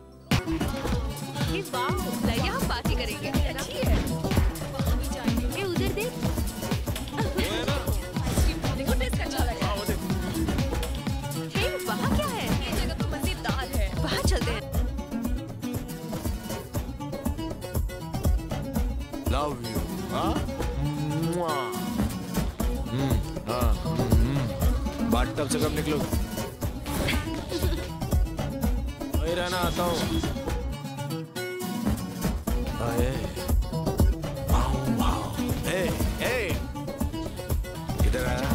यहाँ पार्टी करेंगे। अच्छी है। ए, उधर देख। देखो टेस्ट अच्छा लगा। हे, वहाँ क्या है? ये जगह तो मजेदार है। वहाँ चलते हैं। Love you. हाँ हाँ। बाथटब से कब निकलो? वही रहना, आता हूँ। किधर आया?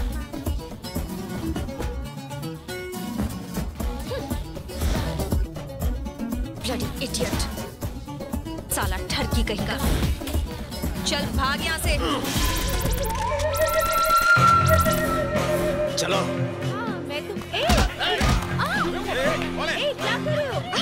Bloody idiot! साला ठरकी कहीं का। चल भाग यहाँ से। चलो। हाँ, मैं तुम ए, आ, ए, क्या कर रहे हो?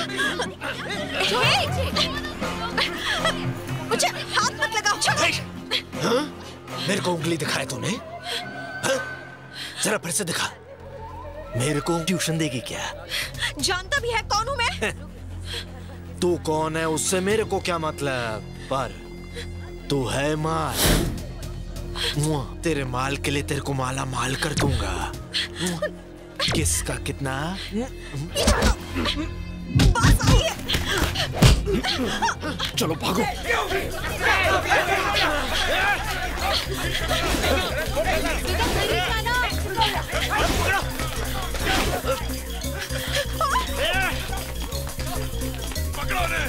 ए, मुझे हाथ मत लगाओ। हाँ? मेरे को उंगली दिखाया तूने? हाँ? जरा फिर से दिखा। मेरे को ट्यूशन देगी क्या? जानता भी है कौन हूँ मैं? तू कौन है उससे मेरे को क्या मतलब, पर तू है माल। मुआ, तेरे माल के लिए तेरे को माला माल कर दूंगा। किसका कितना? चलो भागो। पकड़ो ने।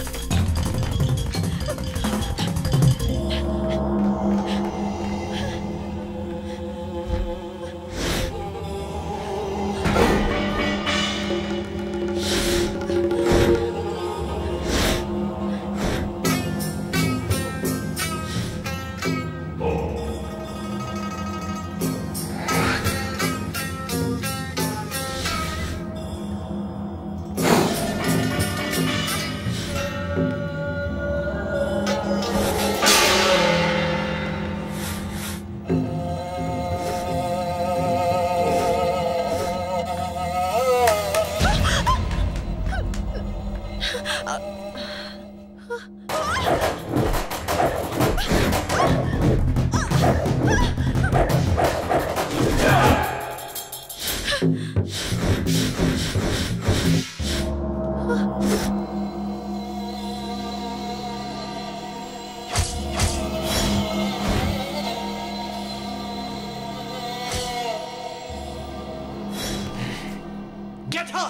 Get her!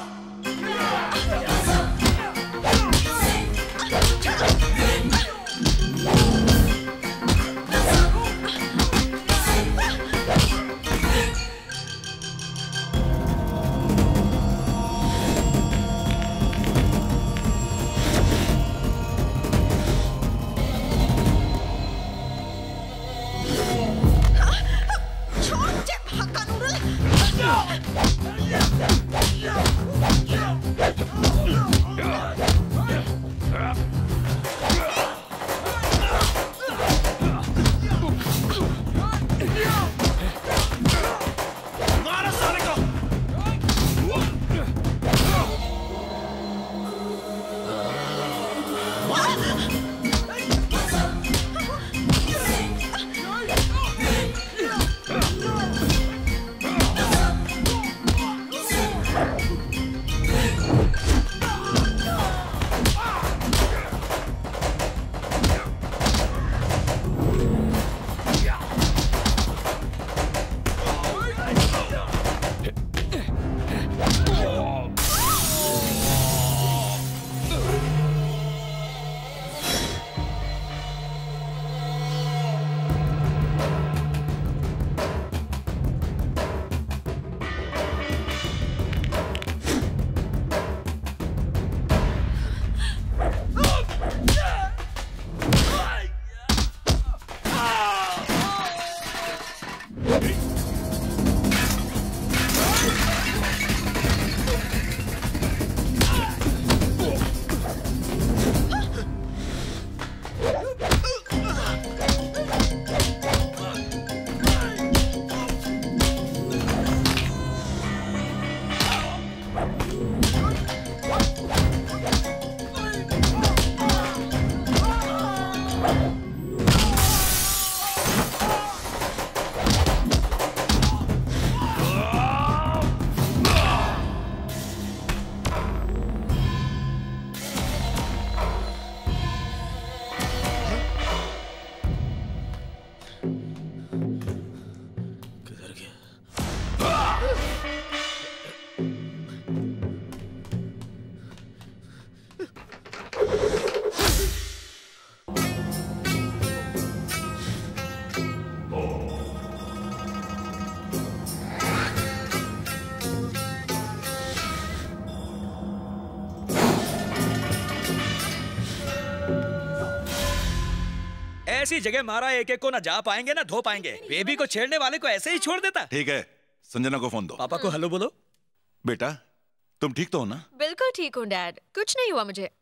ऐसी जगह मारा एक एक को ना जा पाएंगे ना धो पाएंगे। बेबी को छेड़ने वाले को ऐसे ही छोड़ देता। ठीक है, संजना को फोन दो। पापा को हेलो बोलो। बेटा तुम ठीक तो हो ना? बिल्कुल ठीक हूँ डैड, कुछ नहीं हुआ मुझे।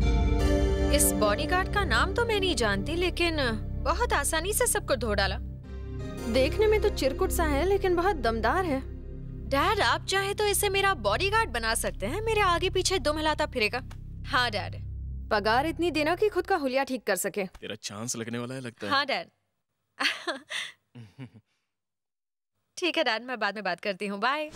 इस बॉडीगार्ड का नाम तो मैं नहीं जानती, लेकिन बहुत आसानी से सबको धो डाला। देखने में तो चिरकुट सा है लेकिन बहुत दमदार है। डैड आप चाहे तो इसे मेरा बॉडीगार्ड बना सकते हैं, मेरे आगे पीछे दुम हिलाता फिरेगा। हाँ डैड। पगार इतनी देना कि खुद का हुलिया ठीक कर सके। तेरा चांस लगने वाला है लगता है। हाँ डैड। ठीक है डैड, मैं बाद में बात करती हूँ, bye.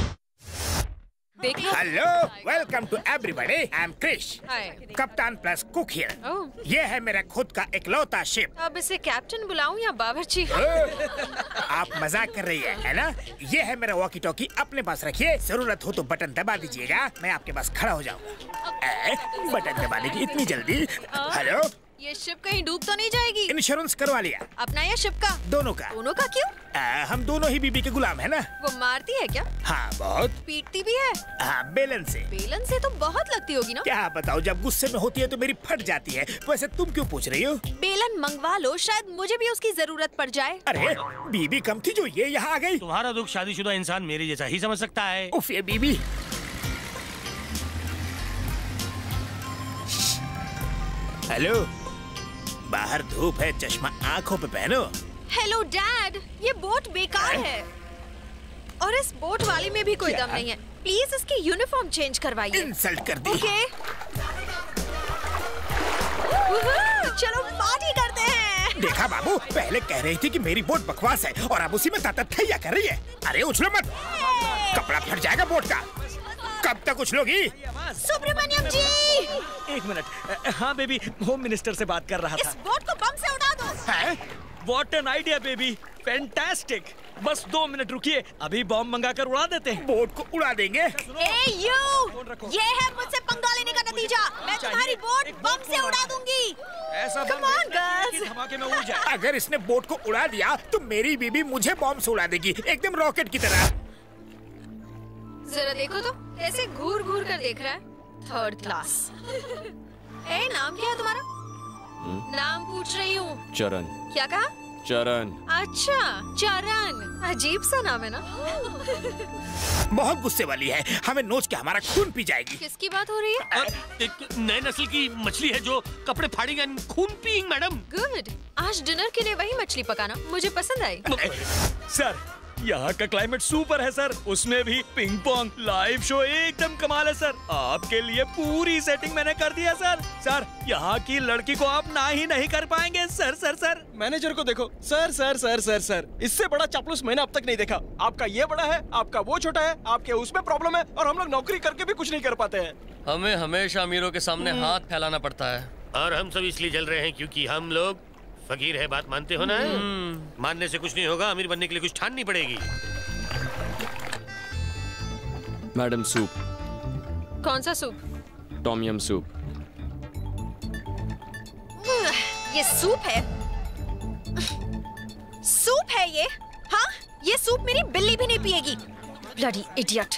Hello, welcome to everybody. I am Krish, कप्तान प्लस कुक हियर। ये है मेरा खुद का इकलौता शिप। अब इसे कैप्टन बुलाऊं या बावर्ची? आप मजाक कर रही है, है ना? ये है मेरा वॉकी टॉकी, अपने पास रखिए, जरूरत हो तो बटन दबा दीजिएगा, मैं आपके पास खड़ा हो जाऊंगा। बटन दबाने की इतनी जल्दी? हेलो, ये शिप कहीं डूब तो नहीं जाएगी? इंश्योरेंस करवा लिया। अपना या शिप का? दोनों का। दोनों का क्यों? आ, हम दोनों ही बीबी के गुलाम है ना। वो मारती है क्या? हाँ बहुत। पीटती भी है? हाँ बेलन से। बेलन से तो बहुत लगती होगी ना? क्या बताओ, जब गुस्से में होती है तो मेरी फट जाती है। वैसे तुम क्यों पूछ रही हो? बेलन मंगवा लो, शायद मुझे भी उसकी जरूरत पड़ जाए। अरे बीबी कम थी जो ये यहाँ आ गई। तुम्हारा दुख शादीशुदा इंसान मेरे जैसा ही समझ सकता है। उफ ये बीबी। हेलो, बाहर धूप है, चश्मा आंखों पे पहनो। हेलो डैड, ये बोट बेकार है, है और इस बोट वाले में भी कोई दम नहीं है। प्लीज इसकी यूनिफॉर्म चेंज करवाइए। इंसल्ट कर दी। ओके। देखा बाबू, पहले कह रही थी कि मेरी बोट बकवास है और अब उसी में तथैया कर रही है। अरे उछलो मत, कपड़ा फट जाएगा बोट का। कब तक उछलोगी? सुब्रमण्यम जी, एक मिनट। हाँ बेबी, होम मिनिस्टर से बात कर रहा था। इस बोट को बम से उड़ा दो। है? What an idea baby, fantastic. बस दो मिनट रुकिए, अभी बम मंगाकर उड़ा देते हैं। बोट को उड़ा देंगे। ए यू, ये है मुझसे पंगा लेने का नतीजा। मैं तुम्हारी बोट बम से उड़ा दूंगी। ऐसा Come on, girls. धमाके में उड़ जाए। अगर इसने बोट को उड़ा दिया तो मेरी बीबी मुझे बॉम्ब से उड़ा देगी, एकदम रॉकेट की तरह। जरा देखो तो कैसे घूर घूर कर देख रहा है। Third class. ए, नाम क्या है तुम्हारा? नाम पूछ रही हूँ। चरण। क्या कहा? चरण। अच्छा, चरण। अजीब सा नाम है ना। बहुत गुस्से वाली है, हमें नोच के हमारा खून पी जाएगी। किसकी बात हो रही है? एक नए नस्ल की मछली है जो कपड़े फाड़ेगी, खून पिएगी मैडम। गुड, आज डिनर के लिए वही मछली पकाना, मुझे पसंद आई। सर, यहाँ का क्लाइमेट सुपर है सर, उसमें भी पिंग पोंग लाइव शो एकदम कमाल है सर। आपके लिए पूरी सेटिंग मैंने कर दिया सर। सर, यहाँ की लड़की को आप ना ही नहीं कर पाएंगे सर। सर सर मैनेजर को देखो sir. Sir sir sir sir इससे बड़ा चापलूस मैंने अब तक नहीं देखा। आपका ये बड़ा है, आपका वो छोटा है, आपके उसमें प्रॉब्लम है और हम लोग नौकरी करके भी कुछ नहीं कर पाते हैं। हमें हमेशा अमीरों के सामने हाथ फैलाना पड़ता है। और हम सब इसलिए जल रहे हैं क्योंकि हम लोग फकीर है। बात मानते हो ना? मानने से कुछ नहीं होगा, अमीर बनने के लिए कुछ ठाननी पड़ेगी। Madam soup. कौन सा सूप? Tom yum soup. ये सूप है? सूप है ये? हाँ, ये सूप मेरी बिल्ली भी नहीं पिएगी। Bloody idiot.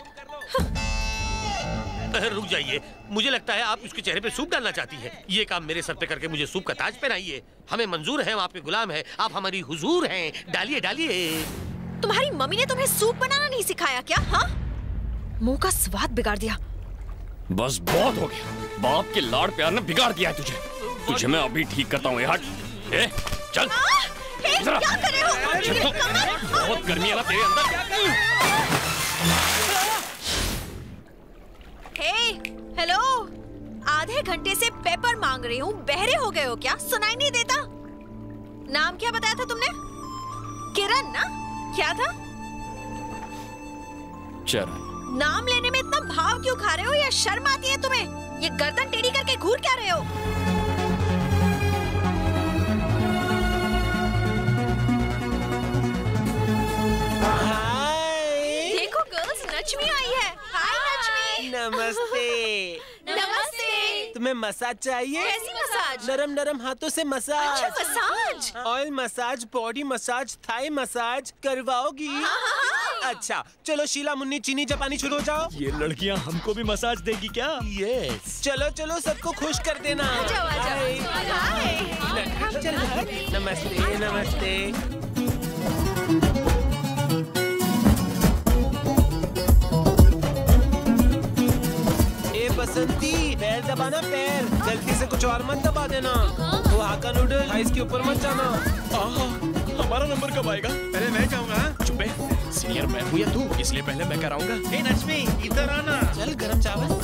रुक जाइए, मुझे लगता है आप उसके चेहरे पे सूप डालना चाहती हैं। ये काम मेरे सर पे करके मुझे सूप का ताज पहनाइए। हमें मंजूर है, हम आपके गुलाम हैं, आप हमारी हुजूर हैं। डालिए डालिए। तुम्हारी मम्मी ने तुम्हें सूप बनाना नहीं सिखाया क्या? हाँ, मुंह का स्वाद बिगाड़ दिया। बस बहुत हो गया, बाप के लाड़ प्यार ने बिगाड़ दिया है तुझे। तुझे मैं अभी ठीक करता हूँ। हट, ए, चल। हे, क्या कर रहे हो? बहुत गर्मी है ना तेरे अंदर। हे, हेलो, आधे घंटे से पेपर मांग रही हूँ, बहरे हो गए हो क्या? सुनाई नहीं देता? नाम क्या बताया था तुमने? किरण ना? क्या था? चरण। नाम लेने में इतना भाव क्यों खा रहे हो? या शर्म आती है तुम्हें? ये गर्दन टेढ़ी करके घूर क्या रहे हो? देखो गर्ल्स, नचमी आई है। हाय नचमी। नमस्ते। नमस्ते। तुम्हें मसाज चाहिए? कैसी मसाज? नरम नरम हाथों से मसाज। अच्छा, massage. Oil massage, body massage, Thai massage करवाओगी? हाँ, हाँ। अच्छा, चलो शीला मुन्नी चीनी जापानी शुरू हो जाओ। ये लड़कियाँ हमको भी मसाज देगी क्या? यस। चलो चलो सबको खुश कर देना। आ जाओ, आ जाओ। हाय। नमस्ते नमस्ते। बसंती, पैर दबाना पैर, गलती से कुछ और मत दबा देना। वो हाका नूडल आइस के ऊपर मत जाना। आहा, हमारा नंबर कब आएगा? पहले मैं जाऊंगा। चुप है, सीनियर मैं हूँ या तू, इसलिए पहले मैं कराऊंगा। हे नचमी, इधर आना। चल गरम चावल।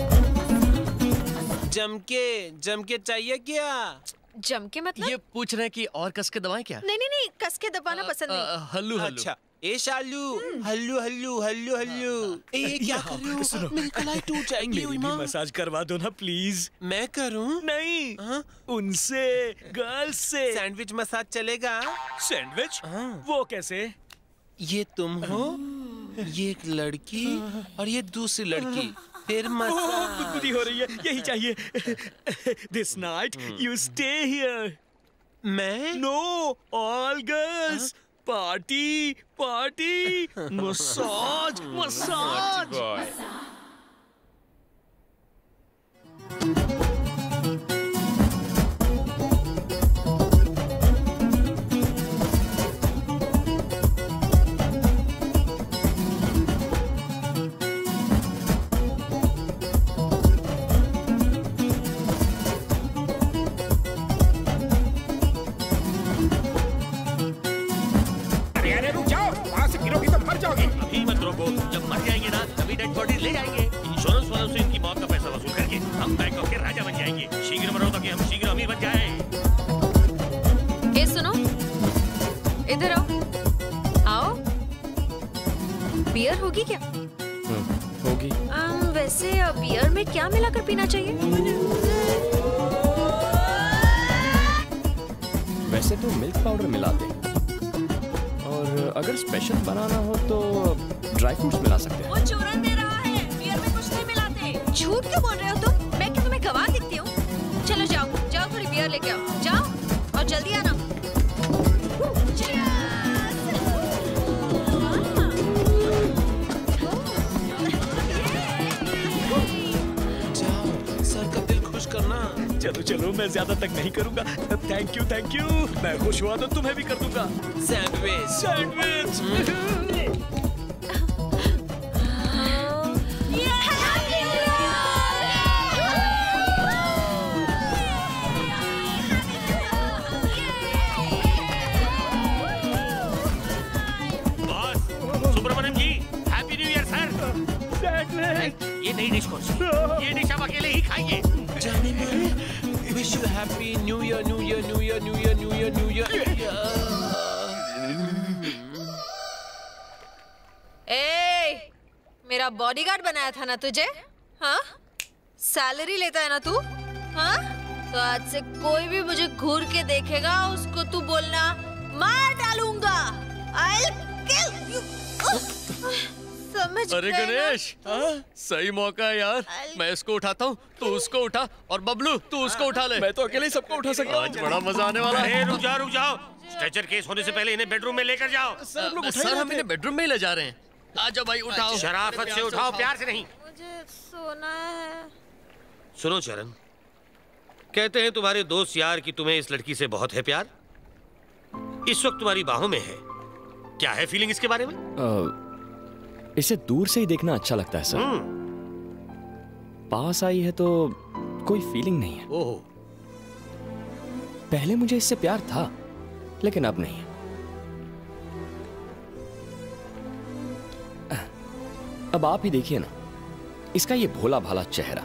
जम के जम के चाहिए क्या? जम के मतलब? ये पूछ रहे हैं कि और कस के दबाएं क्या? नहीं नहीं नहीं, कस के दबाना पसंद नहीं। हल्लू हल्लू। अच्छा, ए शालू, हल्लू हल्लू हल्लू हल्लू। ए क्या कर रही हो? मेरी कलाई टूट जाएगी। मेरी भी मसाज करवा दो ना प्लीज। मैं करूं? नहीं, हाँ? उनसे, गर्ल्स से। सैंडविच मसाज चलेगा? सैंडविच? वो कैसे? ये तुम हो, ये एक लड़की और ये दूसरी लड़की, फिर मसाज। गुदगुदी हो रही है, यही चाहिए। This night you stay here. मैं? No, all girls. Party party, massage massage. अभी मत रोको, जब मर जाएंगे ना तभी डेड बॉडी ले जाएंगे। इंश्योरेंस वालों से इनकी मौत का पैसा वसूल करके हम बैंकॉक के राजा बन जाएंगे। शीघ्र मरो ताकि हम शीघ्र अमीर बन जाएं। बियर होगी क्या? होगी। um, वैसे बियर में क्या मिलाकर पीना चाहिए? वैसे तो मिल्क पाउडर मिलाते हैं, और अगर स्पेशल बनाना हो तो ड्राई फ्रूट्स मिला सकते हैं। वो चूरन दे रहा है, बियर में कुछ नहीं मिलाते। झूठ क्यों बोल रहे हो तुम? मैं क्या तुम्हें गवाह दिखती हूँ? चलो जाओ जाओ, थोड़ी बियर लेके आओ, जाओ और जल्दी आना। चलो चलो, मैं ज्यादा तक नहीं करूंगा। थैंक यू थैंक यू, मैं खुश हुआ तो तुम्हें भी कर दूंगा। Sandwich sandwich. Boss, Subramanyam ji, happy new year sir. Sandwich. ये नई डिश कौन सी? ये डिश आप अकेले ही खाइए। जाने मन, wish you happy new year new year new year new year new year new year. ए, मेरा बॉडीगार्ड बनाया था ना तुझे? हाँ? सैलरी लेता है ना तू? हाँ? तो आज से कोई भी मुझे घूर के देखेगा, उसको तू बोलना मार डालूंगा। I'll kill you. समझ अरे गए ना? गणेश, सही मौका है यार। मैं इसको उठाता हूँ, तू उसको उठा, और बबलू तू उसको उठा ले। मैं तो अकेले ही सबको उठा सकता हूँ। आज बड़ा मजा आने वाला है। रुक जाओ रुक जाओ, स्ट्रेचर केस होने से पहले इन्हें बेडरूम में लेकर जाओ। सर, सर हम इन्हें बेडरूम में ही ले जा रहे हैं। आ जाओ भाई, उठाओ। शराफत से उठाओ, प्यार से नहीं। मुझे सोना है। सुनो चरण, कहते हैं तुम्हारे दोस्त यार कि तुम्हें इस लड़की से बहुत है प्यार। इस वक्त तुम्हारी बाहों में है, क्या है फीलिंग इसके बारे में? आ, इसे दूर से ही देखना अच्छा लगता है सर। पास आई है तो कोई फीलिंग नहीं है। ओहो। पहले मुझे इससे प्यार था, लेकिन अब नहीं है। अब आप ही देखिए ना, इसका ये भोला भाला चेहरा,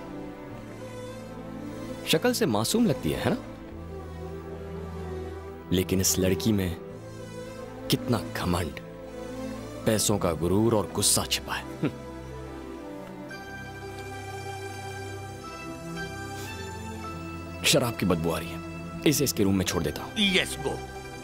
शक्ल से मासूम लगती है, है ना? लेकिन इस लड़की में कितना घमंड, पैसों का गुरूर और गुस्सा छिपा है। शराब की बदबू आ रही है, इसे इसके रूम में छोड़ देता हूं। Yes go.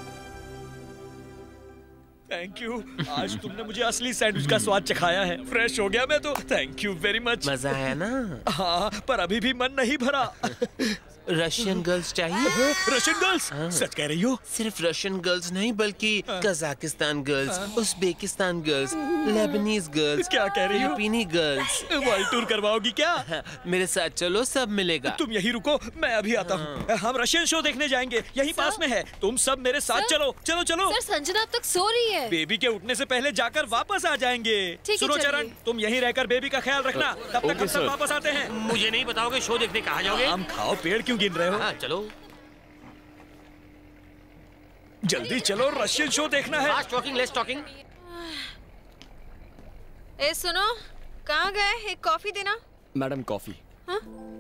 थैंक यू, आज तुमने मुझे असली सैंडविच का स्वाद चखाया है। फ्रेश हो गया मैं तो। Thank you very much. मजा आया ना? हाँ, पर अभी भी मन नहीं भरा। रशियन गर्ल्स चाहिए? Russian girls? सच कह रही हो? सिर्फ रशियन गर्ल्स नहीं, बल्कि Kazakhstan girls, Uzbekistan girls, Lebanese girls, क्या कह रही हो? Filipino girls. वर्ल्ड टूर करवाओगी क्या? मेरे साथ चलो, सब मिलेगा। तुम यहीं रुको, मैं अभी आता हूँ। हम रशियन शो देखने जाएंगे, यहीं पास में है। तुम सब मेरे साथ चलो। चलो चलो। सर, संजना अब तक सो रही है। बेबी के उठने से पहले जाकर वापस आ जाएंगे। ठीक है, सुनो चलिए। चरण, तुम यहीं रहकर बेबी का ख्याल रखना, तब तक हम सब वापस आते हैं। मुझे नहीं बताओगे शो देखने कहाँ जाओगे? आम खाओ, पेड़ क्यों गिन रहे हो? हाँ, चलो जल्दी चलो, रशियन शो देखना है। Fast talking, less talking. ए सुनो, कहाँ गए? एक कॉफी देना। Madam coffee. हाँ?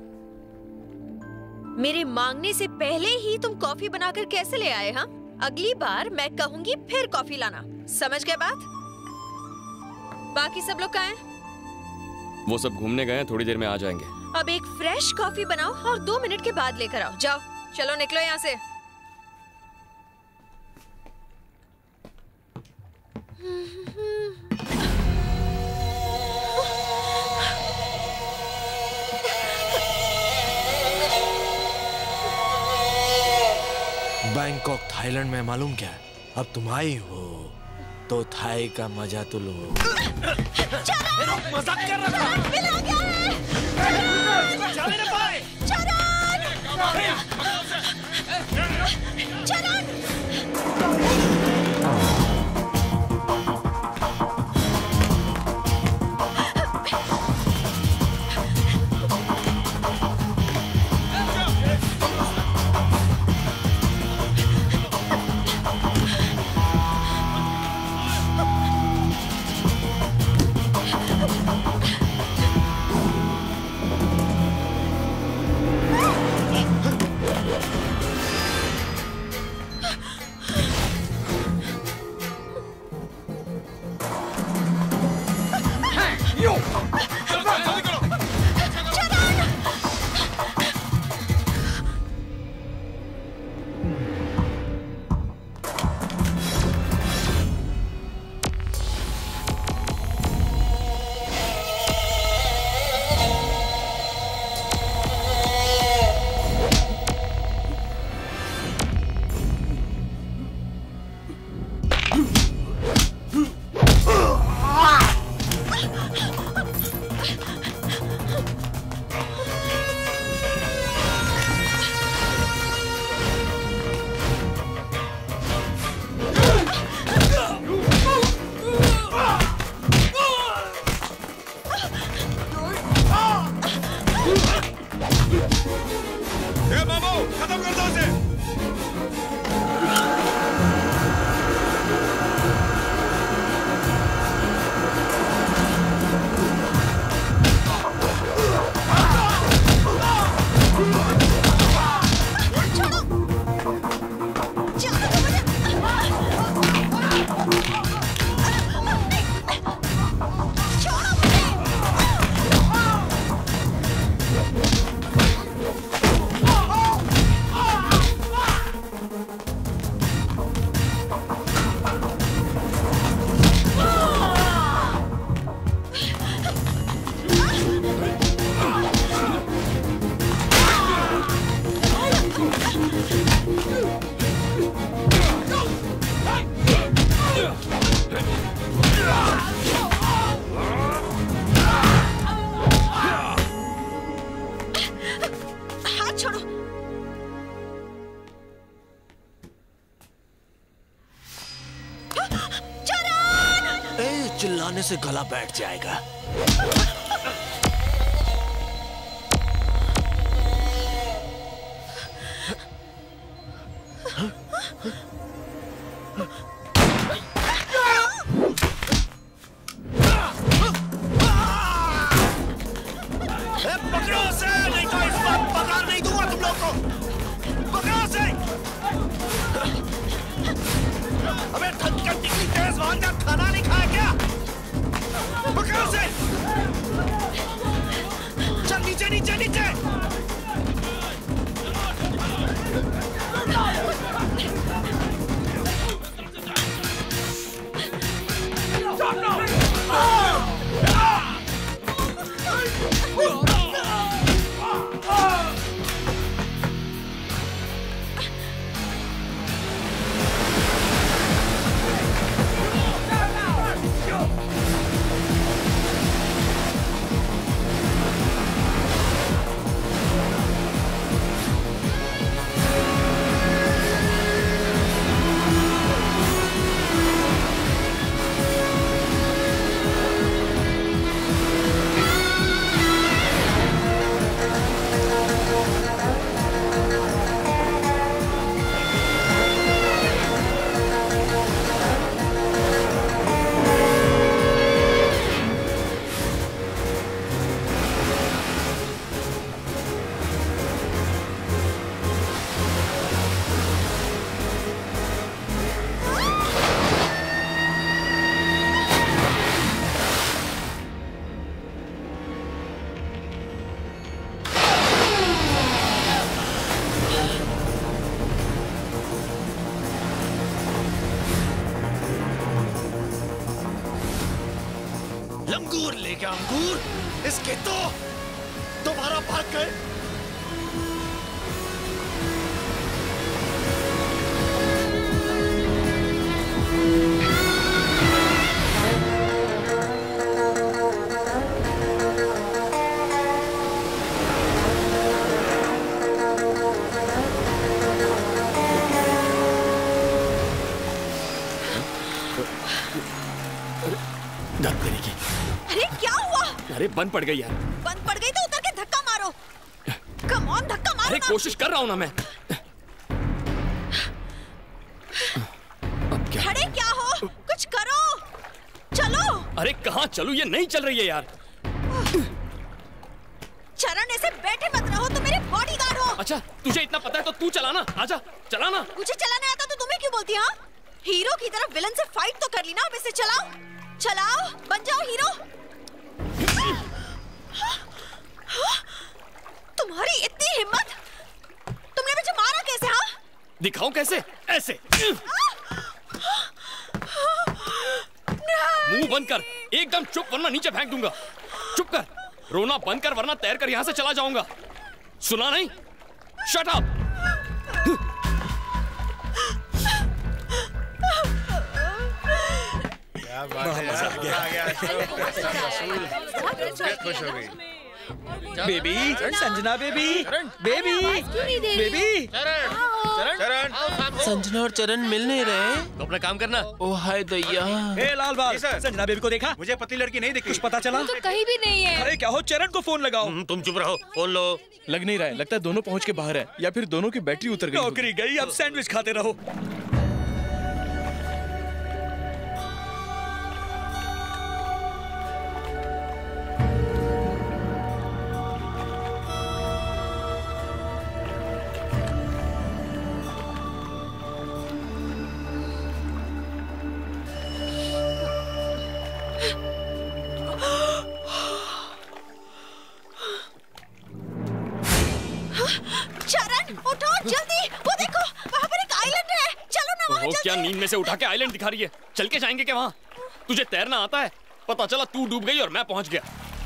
मेरे मांगने से पहले ही तुम कॉफी बनाकर कैसे ले आए? हाँ, अगली बार मैं कहूंगी फिर कॉफी लाना। समझ गए बात? बाकी सब लोग कहाँ हैं? वो सब घूमने गए हैं, थोड़ी देर में आ जाएंगे। अब एक फ्रेश कॉफी बनाओ और दो मिनट के बाद लेकर आओ। जाओ, चलो निकलो यहाँ से। बैंकॉक थाईलैंड में मालूम क्या, अब तुम आई हो तो थाई का मजा तो लो। मजाक कर रहा था। मिला क्या है? चलन! चलन! चलन! जाओ, खत्म कर दो उसे। चिल्लाने से गला बैठ जाएगा। पकड़ो उसे, नहीं तो इस बार पगार नहीं दूंगा तुम लोग को। पकड़ो उसे। अबे ढक्कन कितनी तेज भाग जा, खाना नहीं खाया क्या? पकड़ो उसे। चल नीचे नीचे नीचे। लंगूर ले गया अंगूर, इसके तो दोबारा भाग गए। अरे क्या हुआ? अरे बंद पड़ गई यार। बंद पड़ गई तो उतर के धक्का मारो। कम ऑन, धक्का मारो। अरे कोशिश कर रहा हूँ ना मैं। अब क्या? खड़े क्या हो? कुछ करो। चलो। अरे कहाँ चलूं? ये नहीं चल रही है यार। चरण ऐसे बैठे मत रहो, तुम मेरे बॉडीगार्ड हो। अच्छा तुझे इतना पता है तो तू चलाना, आजा चलाना। मुझे चलाने आता तो तुम्हें क्यों बोलती? हाँ, हीरो की तरफ विलन से फाइट तो कर ली ना, अब इसे चलाओ। चलाओ, बन जाओ हीरो। तुम्हारी इतनी हिम्मत, तुमने मुझे मारा कैसे? हाँ, दिखाऊं कैसे? ऐसे मुंह बंद कर, एकदम चुप, वरना नीचे फेंक दूंगा। चुप कर, रोना बंद कर, वरना तैर कर यहां से चला जाऊंगा। सुना नहीं? Shut up. क्या बात है, मजा आ गया। खुश हो गई। Baby, Sanjana baby, baby, baby, Charan, Charan, Sanjana और चरण मिल नहीं रहे। तो अपना काम करना। ओ हाय दैया। ए लाल बाल, संजना बेबी को देखा? मुझे पतली लड़की नहीं दिखी। कुछ पता चला? तो कहीं भी नहीं है। अरे क्या हो, चरण को फोन लगाओ। तुम चुप रहो, फोन लो। लग नहीं रहा है, लगता है दोनों पहुंच के बाहर है, या फिर दोनों की बैटरी उतर गई। नौकरी गई, अब सैंडविच खाते रहो। क्या नींद में से उठा के आइलैंड दिखा रही है? चल के जाएंगे क्या वहाँ? तुझे तैरना आता है? पता चला तू डूब गई और मैं पहुंच गया।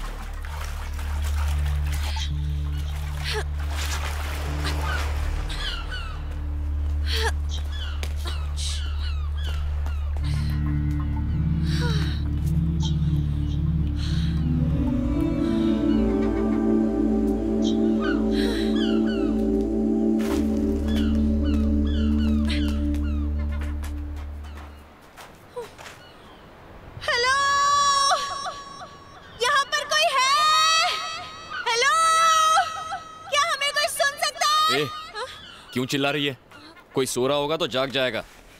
क्यों चिल्ला रही है? कोई सो रहा होगा तो जाग जाएगा।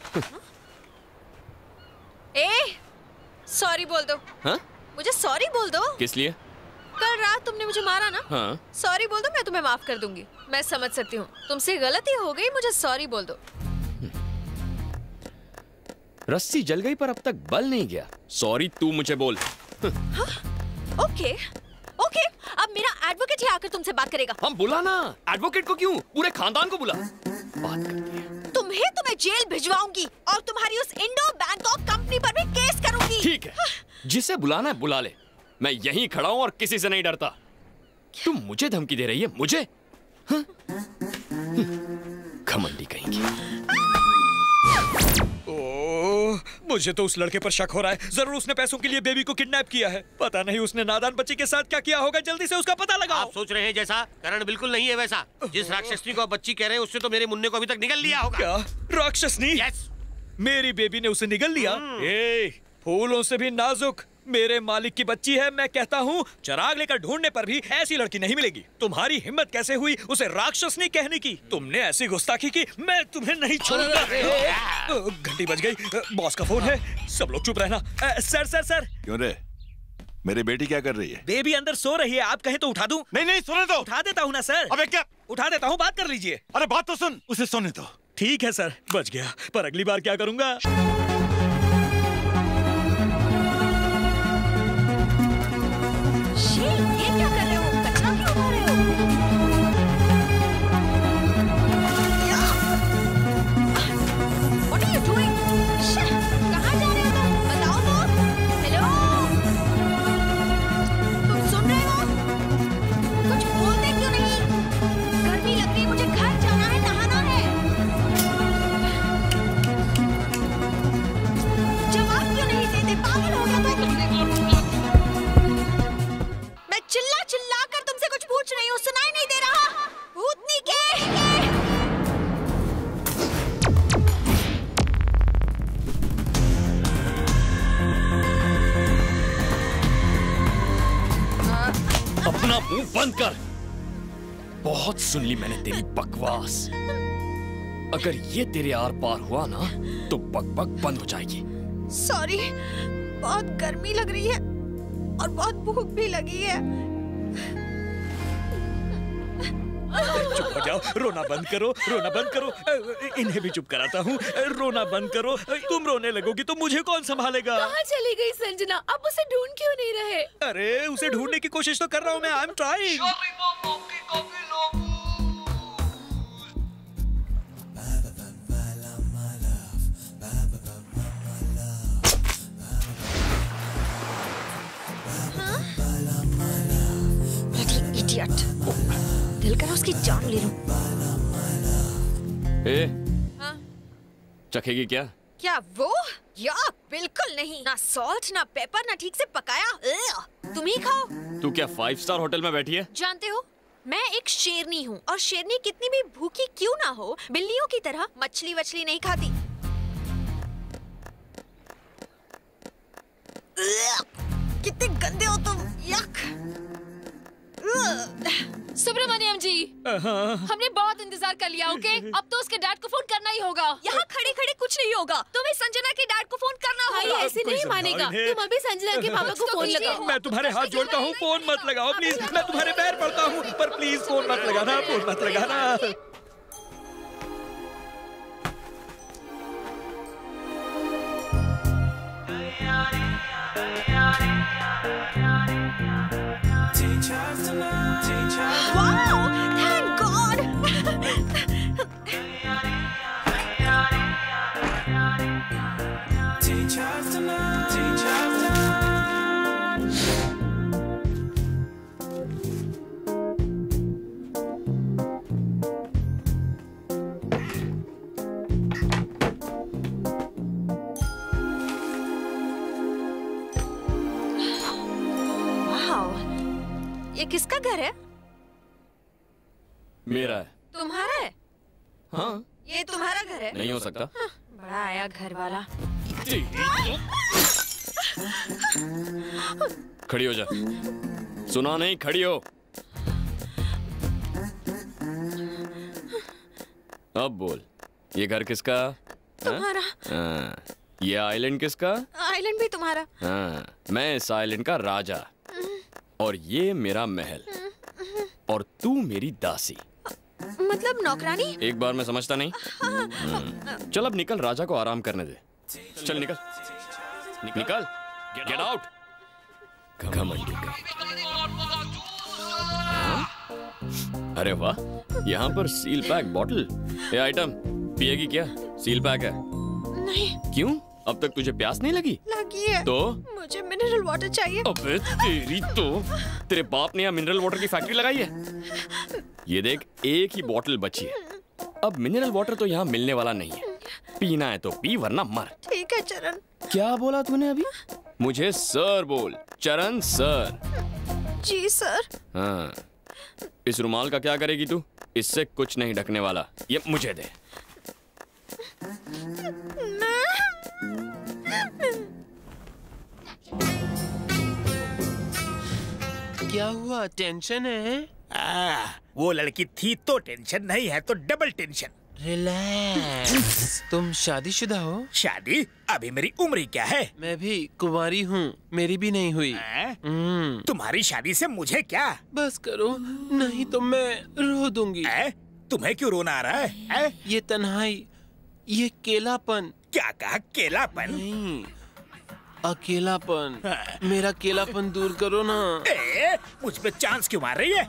ए, सॉरी बोल दो। हाँ? मुझे सॉरी बोल दो। किस लिए? कल रात तुमने मुझे मारा ना? हाँ? सॉरी बोल दो, मैं तुम्हें माफ कर दूंगी। मैं समझ सकती हूँ तुमसे गलती हो गई, मुझे सॉरी बोल दो। रस्सी जल गई पर अब तक बल नहीं गया। सॉरी तू मुझे बोल। हाँ? ओके ओके, अब मेरा एडवोकेट ही आकर तुमसे बात करेगा। हम बुला ना, एडवोकेट को क्यों, पूरे खानदान को बुला। बात करनी है। तुम्हें तो मैं जेल भिजवाऊंगी और तुम्हारी उस इंडो बैंकॉक कंपनी पर भी केस करूंगी। ठीक है, जिसे बुलाना है बुला ले। मैं यहीं खड़ा हूँ और किसी से नहीं डरता। तुम मुझे धमकी दे रही है? मुझे? हाँ? घमंडी कहेंगी। ओह, मुझे तो उस लड़के पर शक हो रहा है। जरूर उसने पैसों के लिए बेबी को किडनैप किया है। पता नहीं उसने नादान बच्ची के साथ क्या किया होगा। जल्दी से उसका पता लगाओ। आप सोच रहे हैं जैसा, करण बिल्कुल नहीं है वैसा। जिस राक्षसनी को आप बच्ची कह रहे हैं उससे तो मेरे मुन्ने को अभी तक निगल लिया होगा। क्या राक्षसनी? यस। मेरी बेबी ने उसे निगल लिया? ए, फूलों से भी नाजुक मेरे मालिक की बच्ची है। मैं कहता हूँ चिराग लेकर ढूंढने पर भी ऐसी लड़की नहीं मिलेगी। तुम्हारी हिम्मत कैसे हुई उसे राक्षसनी कहने की? तुमने ऐसी गुस्ताखी की, मैं तुम्हें नहीं छोड़ूंगा। घंटी बज गई, बॉस का फोन है। सब लोग चुप रहना। Sir sir sir. क्यों रे? मेरी बेटी क्या कर रही है? बेबी अंदर सो रही है, आप कहें तो उठा दूं? नहीं नहीं, सोने दो। उठा देता हूँ ना सर। अबे क्या? उठा देता हूँ, बात कर लीजिए। अरे बात तो सुन, उसे सोने दो। ठीक है सर, बच गया। पर अगली बार क्या करूंगा? ये क्या कर रहे हो? कचरा क्यों उठा रहे हो? What are you doing? कहाँ जा रहे हो तुम? बताओ तो। हेलो? तुम सुन रहे हो? कुछ बोलते क्यों नहीं? गर्मी लग रही है, मुझे घर जाना है, नहाना है। जवाब क्यों नहीं देते? पागल हो गया तुम? चिल्ला चिल्ला कर तुमसे कुछ पूछ रही हूँ, सुनाई नहीं दे रहा? भूतनी के, अपना मुंह बंद कर। बहुत सुन ली मैंने तेरी बकवास। अगर ये तेरे आर पार हुआ ना तो बक बक बंद हो जाएगी। सॉरी, बहुत गर्मी लग रही है और बहुत भूख भी लगी है। चुप हो जाओ, रोना बंद करो, रोना बंद करो। इन्हें भी चुप कराता हूँ। रोना बंद करो। तुम रोने लगोगी तो मुझे कौन संभालेगा? कहाँ चली गई संजना? अब उसे ढूंढ क्यों नहीं रहे? अरे उसे ढूंढने की कोशिश तो कर रहा हूँ मैं। I am trying. दिल करा उसकी जान ले लूं। ए, हाँ? चखेगी क्या? क्या वो? या बिल्कुल नहीं। ना सॉल्ट ना पेपर ना ठीक से पकाया। तुम ही खाओ। तू क्या फाइव स्टार होटल में बैठी है? जानते हो मैं एक शेरनी हूँ और शेरनी कितनी भी भूखी क्यों ना हो, बिल्लियों की तरह मछली वछली नहीं खाती। कितने गंदे हो तुम, यक। सुब्रमण्यम जी, हमने बहुत इंतजार कर लिया, ओके? अब तो उसके डैड को फोन करना ही होगा। यहाँ खड़े खड़े कुछ नहीं होगा, तुम्हें संजना के डैड को फोन करना होगा। भाई ऐसे नहीं मानेगा, तुम अभी संजना के पापा को फोन लगाओ। मैं तुम्हारे हाथ जोड़ता हूँ, फोन मत लगाओ प्लीज। मैं तुम्हारे पैर पड़ता हूँ, पर प्लीज फोन मत लगाना, फोन मत लगाना। Wow, thank God. ये किसका घर है? मेरा है। तुम्हारा है? हाँ। ये तुम्हारा घर है? नहीं हो सकता। हाँ, बड़ा आया घर वाला। खड़ी हो जा। सुना नहीं, खड़ी हो। अब बोल, ये घर किसका? तुम्हारा। हाँ। ये आइलैंड किसका? आइलैंड भी तुम्हारा। हाँ, मैं इस आइलैंड का राजा और ये मेरा महल और तू मेरी दासी। मतलब नौकरानी? एक बार मैं समझता नहीं। हाँ। चल अब निकल, राजा को आराम करने दे। चल निकल, निकल, गेट आउट। घमंडी का। अरे वाह, यहाँ पर सील पैक बॉटल। ये आइटम पिएगी क्या? सील पैक है। नहीं। क्यों? अब तक तुझे प्यास नहीं लगी? लगी है। तो? मुझे मिनरल वाटर चाहिए। अबे तेरी तो, तेरे बाप ने यहाँ मिनरल वाटर की फैक्ट्री लगाई है? ये देख, एक ही बोतल बची है। अब मिनरल वाटर तो यहाँ मिलने वाला नहीं है। पीना है तो पी, वरना मर। ठीक है चरण। क्या बोला तूने अभी? मुझे सर बोल, चरण सर। जी सर। हाँ, इस रुमाल का क्या करेगी तू? इससे कुछ नहीं ढकने वाला, ये मुझे दे। क्या हुआ, टेंशन है? आ, वो लड़की थी तो टेंशन, नहीं है तो डबल टेंशन। रिलैक्स। तुम शादीशुदा हो? शादी? अभी मेरी उम्र ही क्या है? मैं भी कुंवारी हूँ, मेरी भी नहीं हुई। तुम्हारी शादी से मुझे क्या? बस करो, नहीं तो मैं रो दूंगी। है? तुम्हें क्यों रोना आ रहा है? है? ये तन्हाई, ये केलापन। क्या कहा, केलापन? नहीं, अकेलापन। मेरा केलापन दूर करो ना। ए, मुझ पे चांस क्यों मार रही है?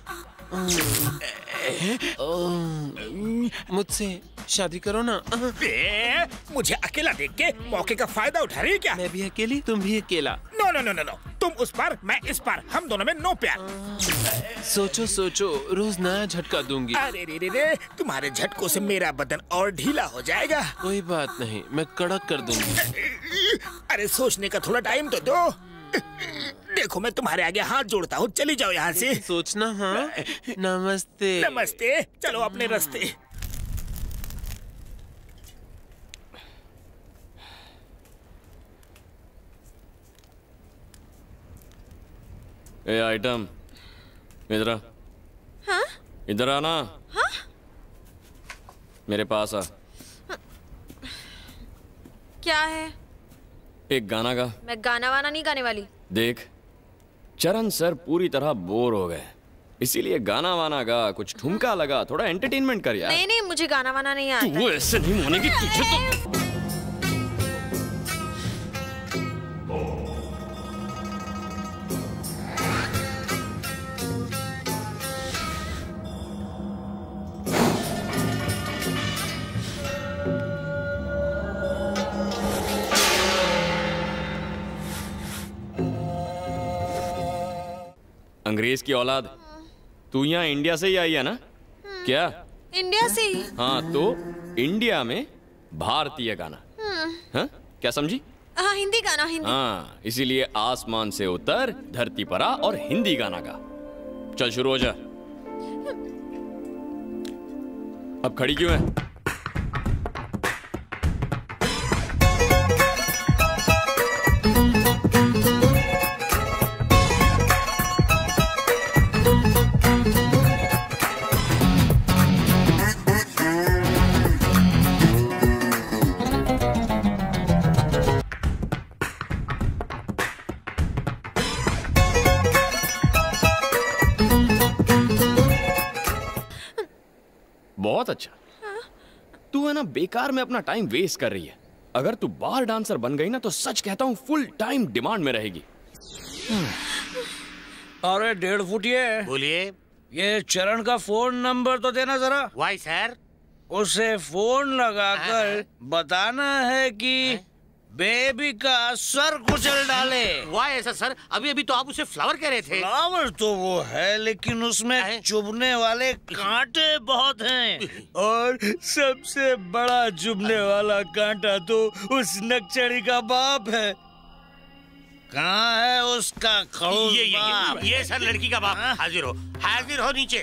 मुझसे शादी करो ना। ए, मुझे अकेला देख के मौके का फायदा उठा रही है क्या? मैं भी अकेली, तुम भी अकेला। No no no no no, तुम उस पार, मैं इस पार, हम दोनों में नो प्यार। सोचो सोचो, रोज नया झटका दूंगी। अरे रे रे रे, तुम्हारे झटकों से मेरा बदन और ढीला हो जाएगा। कोई बात नहीं, मैं कड़क कर दूंगी। अरे सोचने का थोड़ा टाइम तो दो। देखो मैं तुम्हारे आगे हाथ जोड़ता हूँ, चली जाओ यहाँ से। सोचना। हाँ, नमस्ते। नमस्ते, चलो अपने रास्ते। ए आइटम, इधर आ। हाँ? इधर आना। हाँ? मेरे पास आ। क्या है? एक गाना गा। मैं गाना वाना नहीं गाने वाली। देख, चरण सर पूरी तरह बोर हो गए, इसीलिए गाना वाना गा, कुछ ठुमका लगा, थोड़ा एंटरटेनमेंट कर यार। नहीं नहीं, मुझे गाना वाना नहीं आता। तू ऐसे नहीं मानेगी, तुझे तो। अंग्रेज की औलाद, तू यहाँ इंडिया से ही आई है ना? क्या? इंडिया से ही। हाँ, तो इंडिया में भारतीय गाना। हाँ, क्या समझी? हाँ, हिंदी गाना, हिंदी। हाँ, इसीलिए आसमान से उतर, धरती पर आ और हिंदी गाना गा। चल शुरू हो जा। अब खड़ी क्यों है? बहुत अच्छा। तू है ना बेकार में अपना टाइम वेस्ट कर रही है। अगर तू बार डांसर बन गई ना तो सच कहता हूँ फुल टाइम डिमांड में रहेगी। अरे डेढ़ फुटिए, बोलिए। ये चरण का फोन नंबर तो देना जरा। Why sir? उसे फोन लगाकर बताना है कि बेबी का सर कुचल डाले। वाह ऐसा सर? अभी अभी तो आप उसे फ्लावर कह रहे थे। फ्लावर तो वो है, लेकिन उसमें चुभने वाले कांटे बहुत हैं। और सबसे बड़ा चुभने वाला कांटा तो उस नक्चड़ी का बाप है। कहाँ है उसका खड़ूस ये, ये, बाप? ये, ये सर लड़की का बाप। हाजिर हो, हाजिर हो नीचे।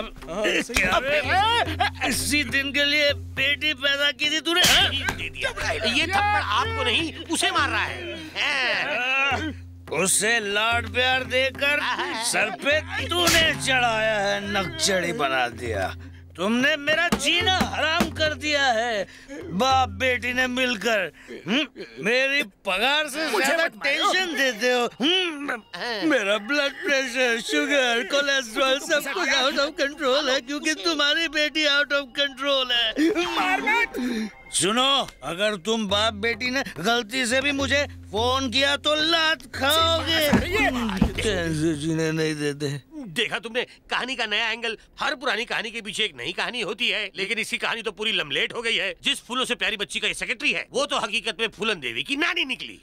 इसी दिन के लिए बेटी पैदा की थी तूने? दे दिया। ये थप्पड़ आपको नहीं उसे मार रहा है। उसे लाड प्यार देकर सर पे तूने चढ़ाया है, नक्चड़ी बना दिया। तुमने मेरा जीना हराम कर दिया है। बाप बेटी ने मिलकर हुँ? मेरी पगार से ज्यादा टेंशन देते हो। हुँ? मेरा ब्लड प्रेशर, शुगर, कोलेस्ट्रॉल सब कुछ आउट ऑफ कंट्रोल है क्योंकि तुम्हारी बेटी आउट ऑफ कंट्रोल है। सुनो, अगर तुम बाप बेटी ने गलती से भी मुझे फोन किया तो लात खाओगे। कैसे जीने नहीं देते। देखा तुमने, कहानी का नया एंगल। हर पुरानी कहानी के पीछे एक नई कहानी होती है, लेकिन इसकी कहानी तो पूरी लमलेट हो गई है। जिस फूलों से प्यारी बच्ची का ये सेक्रेटरी है, वो तो हकीकत में फूलन देवी की नानी निकली।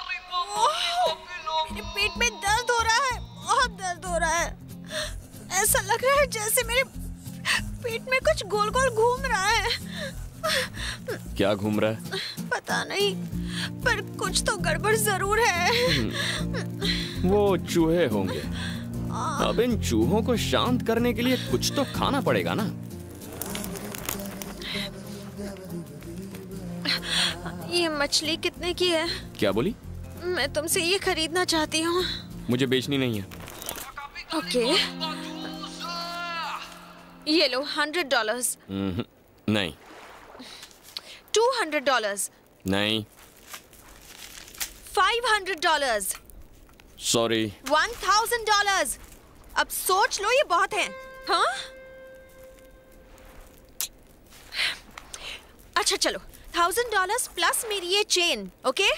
मेरे पेट में दर्द हो रहा है, बहुत दर्द हो रहा है। ऐसा लग रहा है जैसे मेरे पेट में कुछ गोल गोल घूम रहा है। क्या घूम रहा है? पता नहीं, पर कुछ तो गड़बड़ जरूर है। वो चूहे होंगे। अब इन चूहों को शांत करने के लिए कुछ तो खाना पड़ेगा ना। ये मछली कितने की है? क्या बोली? मैं तुमसे ये खरीदना चाहती हूँ। मुझे बेचनी नहीं है। ओके, ये लो हंड्रेड डॉलर्स। नहीं। Two hundred dollars. नहीं। Five hundred dollars. Sorry. One thousand dollars. अब सोच लो, ये बहुत है। हाँ? अच्छा चलो, थाउजेंड डॉलर्स प्लस मेरी ये चेन। ओके?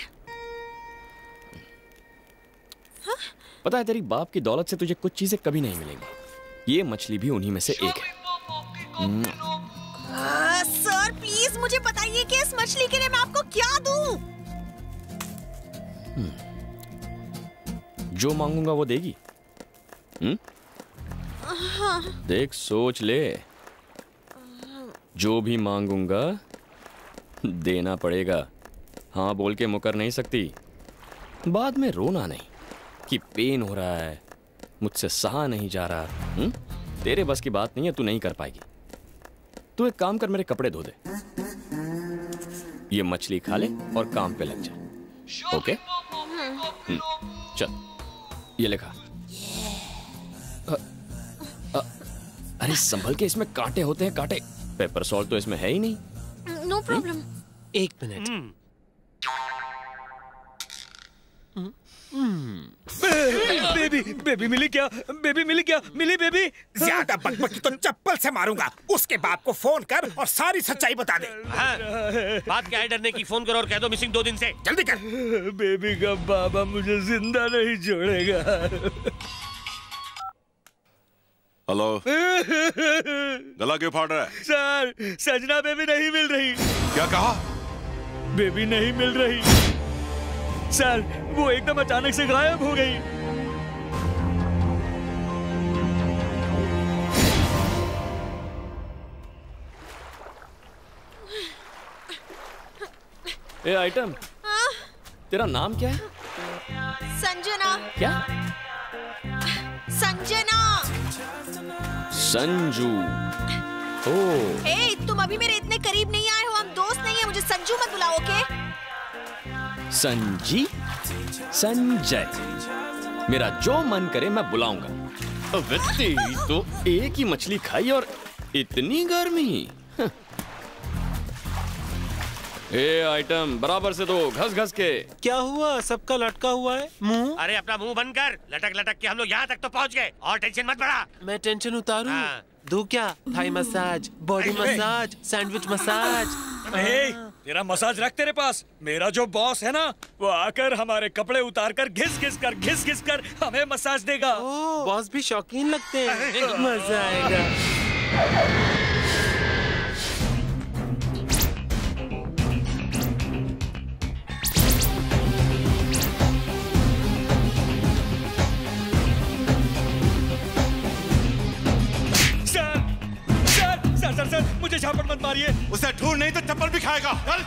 हाँ? पता है तेरी बाप की दौलत से तुझे कुछ चीजें कभी नहीं मिलेंगी। ये मछली भी उन्हीं में से एक है। आ, सर प्लीज मुझे बताइए कि इस मछली के लिए मैं आपको क्या दूं? जो मांगूंगा वो देगी। हम्म? हाँ। देख, सोच ले। जो भी मांगूंगा देना पड़ेगा। हाँ बोल के मुकर नहीं सकती। बाद में रोना नहीं कि पेन हो रहा है, मुझसे सहा नहीं जा रहा। हुँ? तेरे बस की बात नहीं है, तू नहीं कर पाएगी। तू एक काम कर, मेरे कपड़े धो दे, ये मछली खा ले और काम पे लग जा। ओके? हुँ, चल, ये लिखा। अ, अ, अरे संभल के, इसमें कांटे होते हैं, कांटे। पेपर सॉल्ट तो इसमें है ही नहीं। No problem. एक मिनट। बेबी बेबी मिली क्या? बेबी मिली क्या? मिली बेबी? ज्यादा बकबकी तो चप्पल से मारूंगा। उसके बाप को फोन कर और सारी सच्चाई बता दे। हाँ, बात क्या है डरने की? फोन करो और कह दो मिसिंग दो दिन से। जल्दी कर। बेबी का बाबा मुझे जिंदा नहीं छोड़ेगा। हेलो। गला क्यों फाड़ रहा है? सर, सजना बेबी नहीं मिल रही। क्या कहा? बेबी नहीं मिल रही सर, वो एकदम अचानक से गायब हो गई। ए आइटम, हाँ? तेरा नाम क्या है? संजना। क्या? संजना। संजू। ओह हे, तुम अभी मेरे इतने करीब नहीं आए हो, हम दोस्त नहीं है, मुझे संजू मत बुलाओ, ओके? संजी संजय, मेरा जो मन करे मैं बुलाऊंगा। अबे तेरी तो एक ही मछली खाई और इतनी गर्मी। ए आइटम बराबर से दो, घस घस के। क्या हुआ, सबका लटका हुआ है मुंह? अरे अपना मुंह बंद कर, लटक लटक के हम लोग यहाँ तक तो पहुँच गए, और टेंशन मत बढ़ा। मैं टेंशन उतारूं? हाँ। दो क्या? Thai massage, body massage, sandwich massage. ए, तेरा मसाज रख तेरे पास। मेरा जो बॉस है ना, वो आकर हमारे कपड़े उतार कर घिस घिस कर घिस घिस कर हमें मसाज देगा। बॉस भी शौकीन लगते हैं, मजा आएगा। सर सर सर मुझे झापड़ मत मारिए। उसे ढूंढ नहीं तो चप्पल भी खाएगा। चल।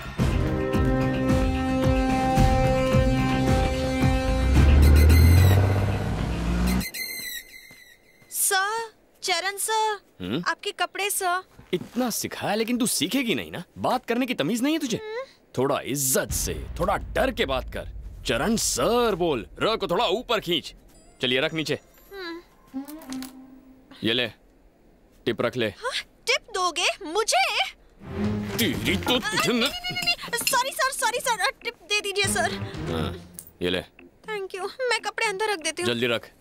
सर, चरण सर, आपके कपड़े सर। इतना सिखाया लेकिन तू सीखेगी नहीं ना, बात करने की तमीज नहीं है तुझे। थोड़ा इज्जत से, थोड़ा डर के बात कर। चरण सर बोल, र को थोड़ा ऊपर खींच। चलिए रख नीचे। ये ले, टिप रख ले। हाँ? टिप दोगे मुझे? तेरी तो तुझे। Sorry sir, sorry sir, tip दे दीजिए सर। हाँ, ये ले। थैंक यू, मैं कपड़े अंदर रख देती हूँ। जल्दी रख।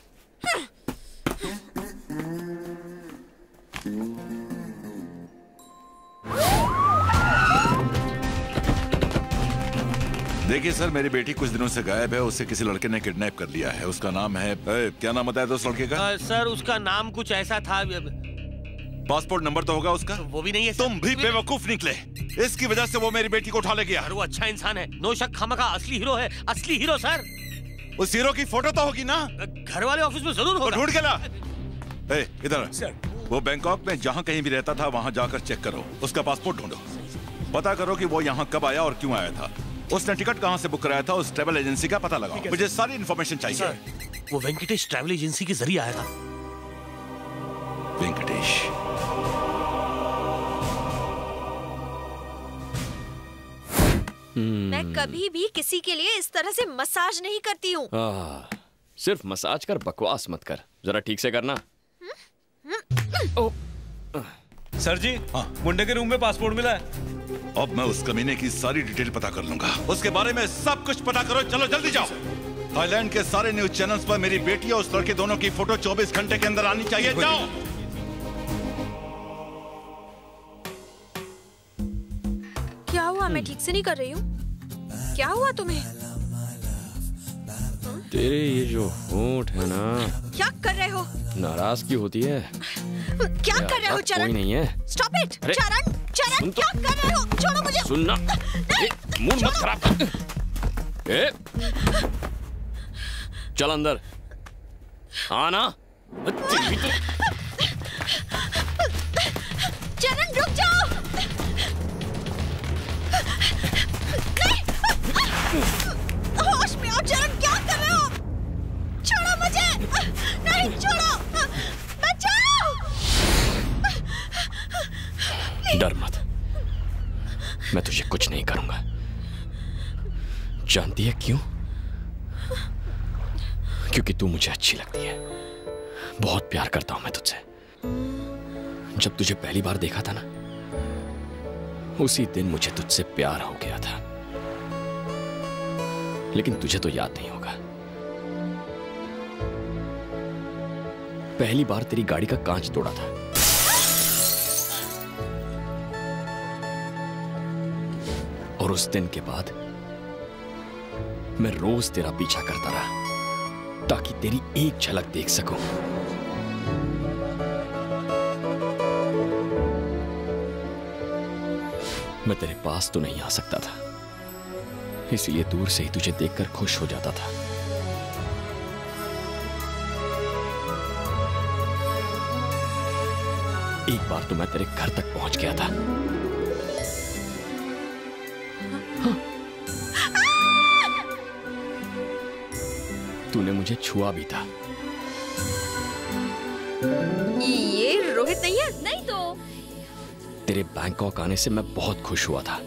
देखिए सर, मेरी बेटी कुछ दिनों से गायब है, उसे किसी लड़के ने किडनैप कर लिया है। उसका नाम है, ए, क्या नाम बताया था उस लड़के का? आ, सर उसका नाम कुछ ऐसा था। पासपोर्ट नंबर तो होगा उसका? वो भी नहीं है सर। तुम भी बेवकूफ निकले, इसकी वजह से वो मेरी बेटी को उठा ले गया। वो अच्छा इंसान है, नो शक, खामखा असली हीरो है, असली हीरो सर। उस हीरो की फोटो तो होगी ना? घर वाले ऑफिस में जरूर होगा। ढूंढ के ला। ए, इधर सर। वो बैंकॉक में जहाँ कहीं भी रहता था वहाँ जाकर चेक करो, उसका पासपोर्ट ढूंढो, पता करो कि वो यहाँ कब आया और क्यों आया था, उसने टिकट कहाँ से बुक कराया था, उस ट्रैवल एजेंसी का पता लगाओ। मुझे सारी इन्फॉर्मेशन चाहिए। वो वेंकटेश ट्रैवल एजेंसी के जरिए आया था। वेंकटेश? मैं कभी भी किसी के लिए इस तरह से मसाज नहीं करती हूँ। सिर्फ मसाज कर, बकवास मत कर, जरा ठीक से करना। सर जी, हाँ। मुंडे के रूम में पासपोर्ट मिला है। अब मैं उस कमीने की सारी डिटेल पता कर लूंगा, उसके बारे में सब कुछ पता करो। चलो जल्दी जाओ। थाईलैंड के सारे न्यूज चैनल्स पर मेरी बेटी और उस लड़के दोनों की फोटो चौबीस घंटे के अंदर आनी चाहिए। जाओ। क्या हुआ? मैं ठीक से नहीं कर रही हूँ। क्या हुआ तुम्हें? तेरे ये जो होंठ है ना, क्या कर रहे हो? नाराजगी होती है। क्या कर रहे हो चरण? कोई नहीं है। स्टॉप इट चरण, चरण क्या कर रहे हो? छोड़ो मुझे। सुनना, मूड मत खराब कर। ए, चल अंदर। आना। चरण रुक जाओ। होश में आओ चरण, क्या कर रहे हो? छोड़ो मुझे। नहीं छोड़ो, बचाओ। डर मत, मैं तुझे कुछ नहीं करूंगा। जानती है क्यों? क्योंकि तू मुझे अच्छी लगती है। बहुत प्यार करता हूं मैं तुझसे। जब तुझे पहली बार देखा था ना, उसी दिन मुझे तुझसे प्यार हो गया था। लेकिन तुझे तो याद नहीं होगा, पहली बार तेरी गाड़ी का कांच तोड़ा था। और उस दिन के बाद मैं रोज तेरा पीछा करता रहा ताकि तेरी एक झलक देख सकूं। मैं तेरे पास तो नहीं आ सकता था, इसलिए दूर से ही तुझे देखकर खुश हो जाता था। एक बार तो मैं तेरे घर तक पहुंच गया था। हाँ। तूने मुझे छुआ भी था। ये रोहित नहीं है? नहीं तो तेरे बैंकॉक आने से मैं बहुत खुश हुआ था,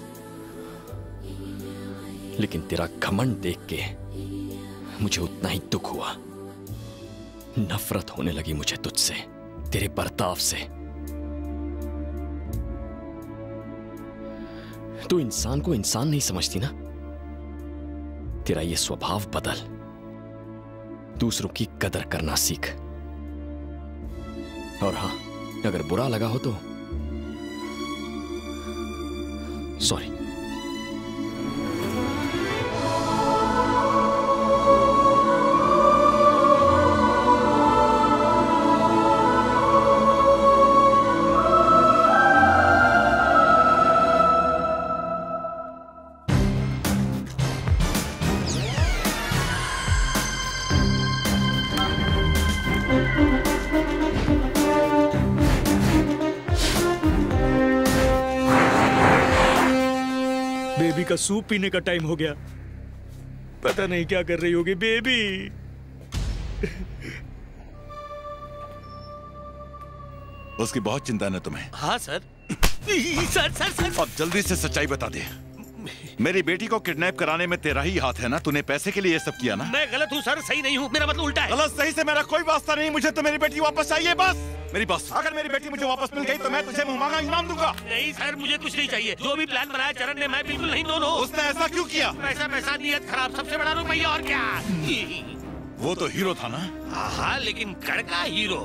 लेकिन तेरा घमंड देख के मुझे उतना ही दुख हुआ। नफरत होने लगी मुझे तुझसे, तेरे बर्ताव से। तू इंसान को इंसान नहीं समझती ना। तेरा ये स्वभाव बदल, दूसरों की कदर करना सीख। और हां, अगर बुरा लगा हो तो सॉरी। बेबी का सूप पीने का टाइम हो गया। पता नहीं क्या कर रही होगी बेबी। उसकी बहुत चिंता है ना तुम्हें? हाँ सर। सर सर सर अब जल्दी से सच्चाई बता दे। मेरी बेटी को किडनैप कराने में तेरा ही हाथ है ना? तूने पैसे के लिए ये सब किया ना? मैं गलत हूँ सर, सही नहीं हूँ। मेरा मतलब उल्टा है। गलत सही से मेरा कोई वास्ता नहीं। मुझे तो मेरी बेटी वापस चाहिए, बस मेरी बस। अगर मेरी बेटी मुझे वापस मिल गई तो मैं तुझे मुंह मांगा इनाम दूंगा। नहीं सर, मुझे कुछ नहीं चाहिए। जो भी प्लान बनाया चरण ने, मैं बिल्कुल नहीं। No no. उसने ऐसा क्यों किया? पैसा पैसा, नियत खराब, सबसे बड़ा रुपया और क्या। वो तो हीरो था ना? हाँ, लेकिन कड़का हीरो।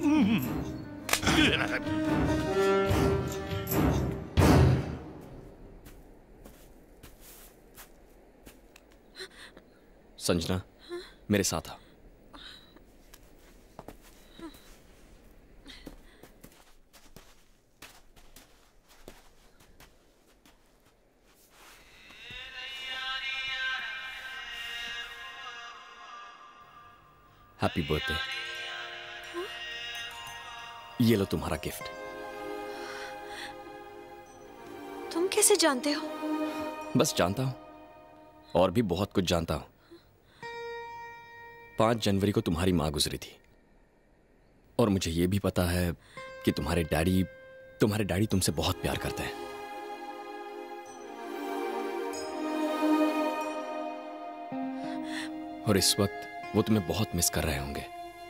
संजना, मेरे साथ आ। Happy birthday. ये लो तुम्हारा गिफ्ट। तुम कैसे जानते हो? बस जानता हूं, और भी बहुत कुछ जानता हूं। पांच जनवरी को तुम्हारी मां गुजरी थी, और मुझे यह भी पता है कि तुम्हारे डैडी तुम्हारे डैडी तुमसे बहुत प्यार करते हैं। और इस वक्त वो तुम्हें बहुत मिस कर रहे होंगे।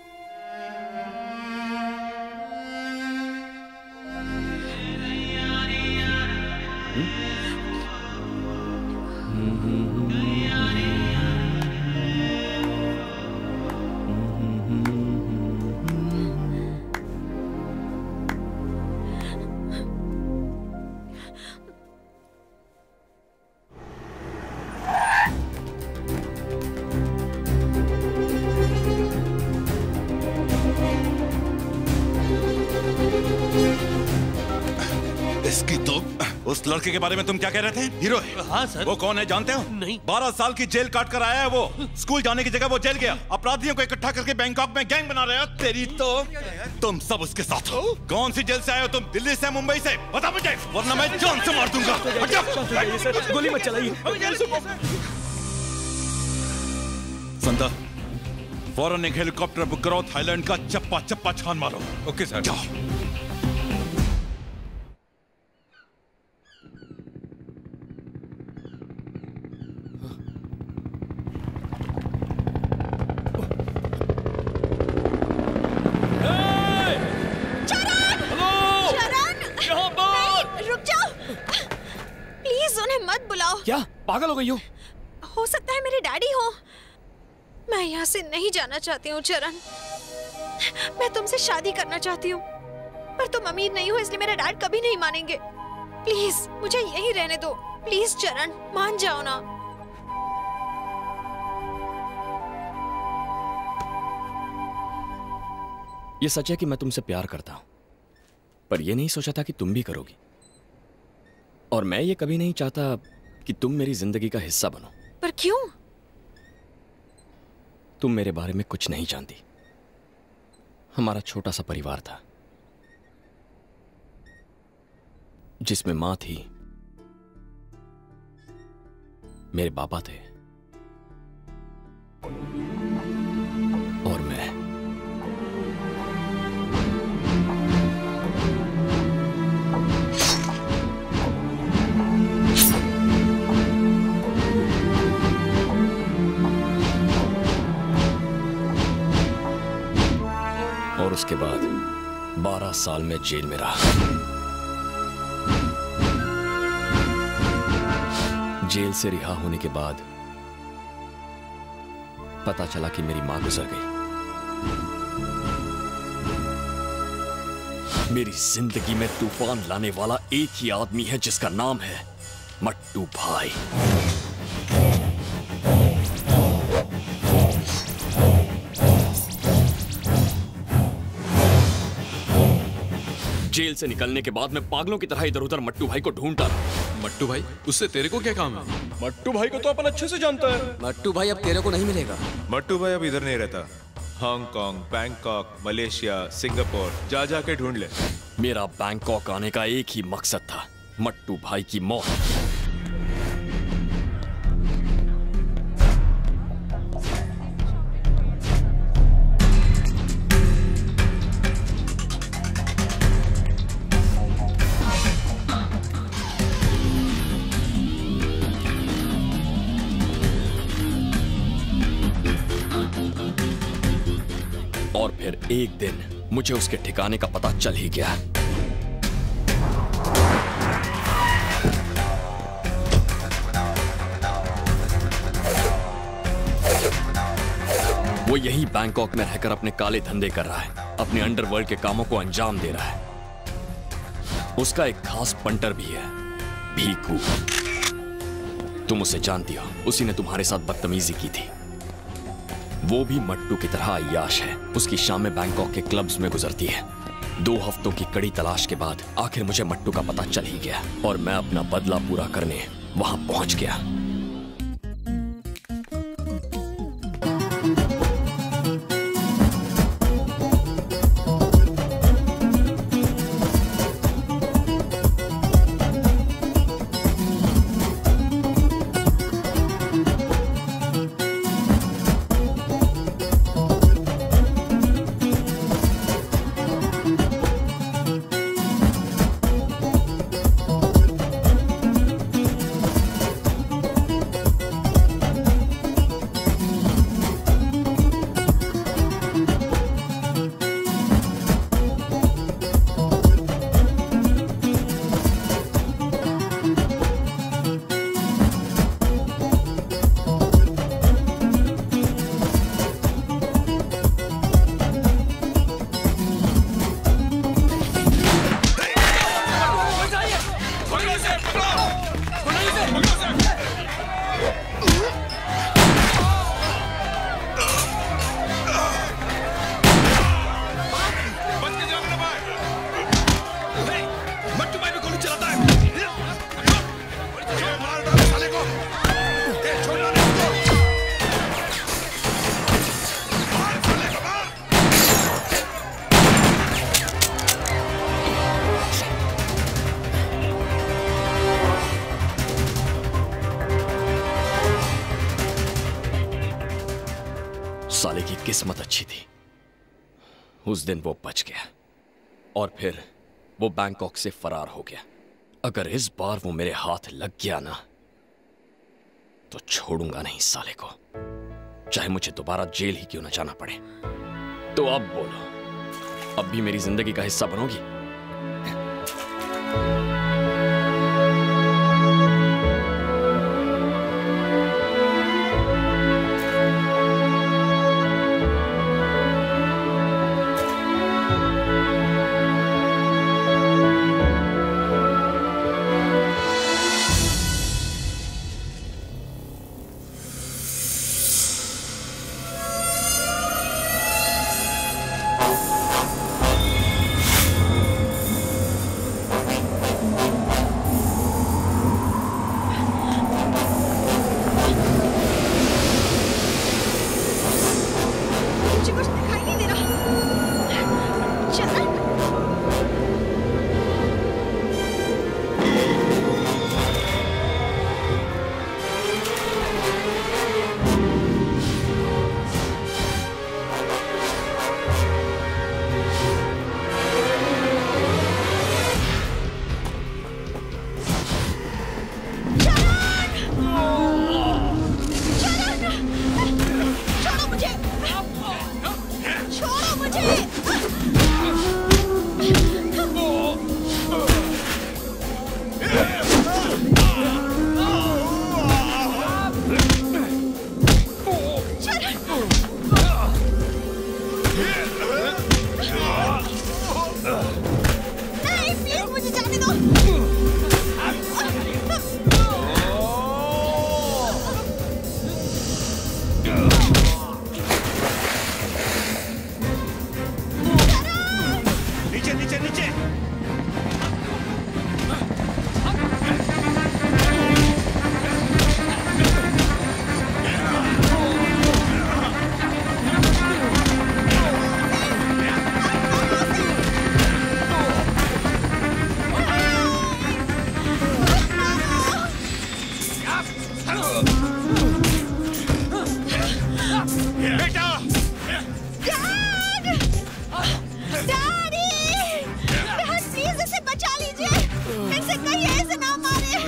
उस लड़के के बारे में तुम क्या कह रहे थे? हीरो है? हाँ सर। वो कौन है जानते हो? नहीं। बारह साल की जेल काट कर आया है वो। स्कूल जाने की जगह वो जेल गया। अपराधियों को इकट्ठा करके बैंकॉक में गैंग बना रहे हो। तेरी तो तुम सब उसके साथ हो। कौन सी जेल से आए हो तुम? दिल्ली से, मुंबई से? बता मुझे, वरना मैं जान से मार दूंगा। सर, गोली मत चलाइए। संता, फौरन एक हेलीकॉप्टर बुक करो, थाईलैंड का चप्पा चप्पा छान मारो। Okay sir. जाओ। क्या पागल हो गई हो? हो सकता है मेरे डैडी हो। मैं यहाँ से नहीं जाना चाहती हूँ चरण। मैं तुमसे शादी करना चाहती हूँ, पर तुम अमीर नहीं हो, इसलिए मेरे डैड कभी नहीं मानेंगे। प्लीज मुझे यहीं रहने दो। प्लीज चरण, मान जाओ ना। ये सच है कि मैं तुमसे प्यार करता हूं, पर यह नहीं सोचा था कि तुम भी करोगी। और मैं ये कभी नहीं चाहता कि तुम मेरी जिंदगी का हिस्सा बनो। पर क्यों? तुम मेरे बारे में कुछ नहीं जानती। हमारा छोटा सा परिवार था, जिसमें मां थी, मेरे पापा थे, और मैं। के बाद बारह साल में जेल में रहा। जेल से रिहा होने के बाद पता चला कि मेरी मां गुजर गई। मेरी जिंदगी में तूफान लाने वाला एक ही आदमी है जिसका नाम है मट्टू भाई। जेल से निकलने के बाद मैं पागलों की तरह इधर उधर मट्टू भाई को ढूंढता रहा। मट्टू भाई, उससे तेरे को क्या काम है? मट्टू भाई को तो अपन अच्छे से जानता है। मट्टू भाई अब तेरे को नहीं मिलेगा। मट्टू भाई अब इधर नहीं रहता। हांगकांग, बैंकॉक, मलेशिया, सिंगापुर जा जा के ढूंढ ले। मेरा बैंकॉक आने का एक ही मकसद था, मट्टू भाई की मौत। और फिर एक दिन मुझे उसके ठिकाने का पता चल ही गया। वो यही बैंकॉक में रहकर अपने काले धंधे कर रहा है, अपने अंडरवर्ल्ड के कामों को अंजाम दे रहा है। उसका एक खास पंटर भी है, भीकू। तुम उसे जानती हो, उसी ने तुम्हारे साथ बदतमीजी की थी। वो भी मट्टू की तरह अय्याश है। उसकी शामें बैंकॉक के क्लब्स में गुजरती है। दो हफ्तों की कड़ी तलाश के बाद आखिर मुझे मट्टू का पता चल ही गया और मैं अपना बदला पूरा करने वहां पहुंच गया। साले की किस्मत अच्छी थी, उस दिन वो बच गया और फिर वो बैंकॉक से फरार हो गया। अगर इस बार वो मेरे हाथ लग गया ना तो छोड़ूंगा नहीं साले को, चाहे मुझे दोबारा जेल ही क्यों ना जाना पड़े। तो अब बोलो, अब भी मेरी जिंदगी का हिस्सा बनोगी?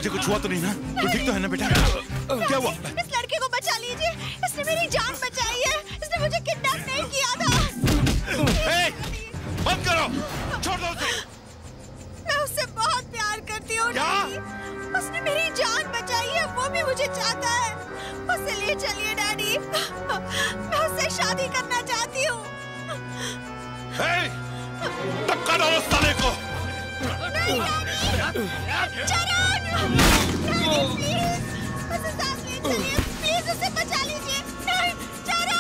तुझे कुछ हुआ तो नहीं ना? तू ठीक तो है ना बेटा? क्या हुआ? इस लड़के को बचा लीजिए, इसने मेरी जान बचाई है, इसने मुझे किडनैप नहीं किया था। ए, बंद करो, छोड़ दो उसे। मैं उससे बहुत प्यार करती हूँ डैडी। उसने मेरी जान बचाई है, वो भी मुझे चाहता है। उसे ले चलिए डैडी, मैं उससे शादी करना चाहती हूँ। धक्का डालो साले को। नहीं डैडी, चरण, डैडी प्लीज, उसे साथ ले चलिए, प्लीज उसे बचा लीजिए। नहीं, चरण।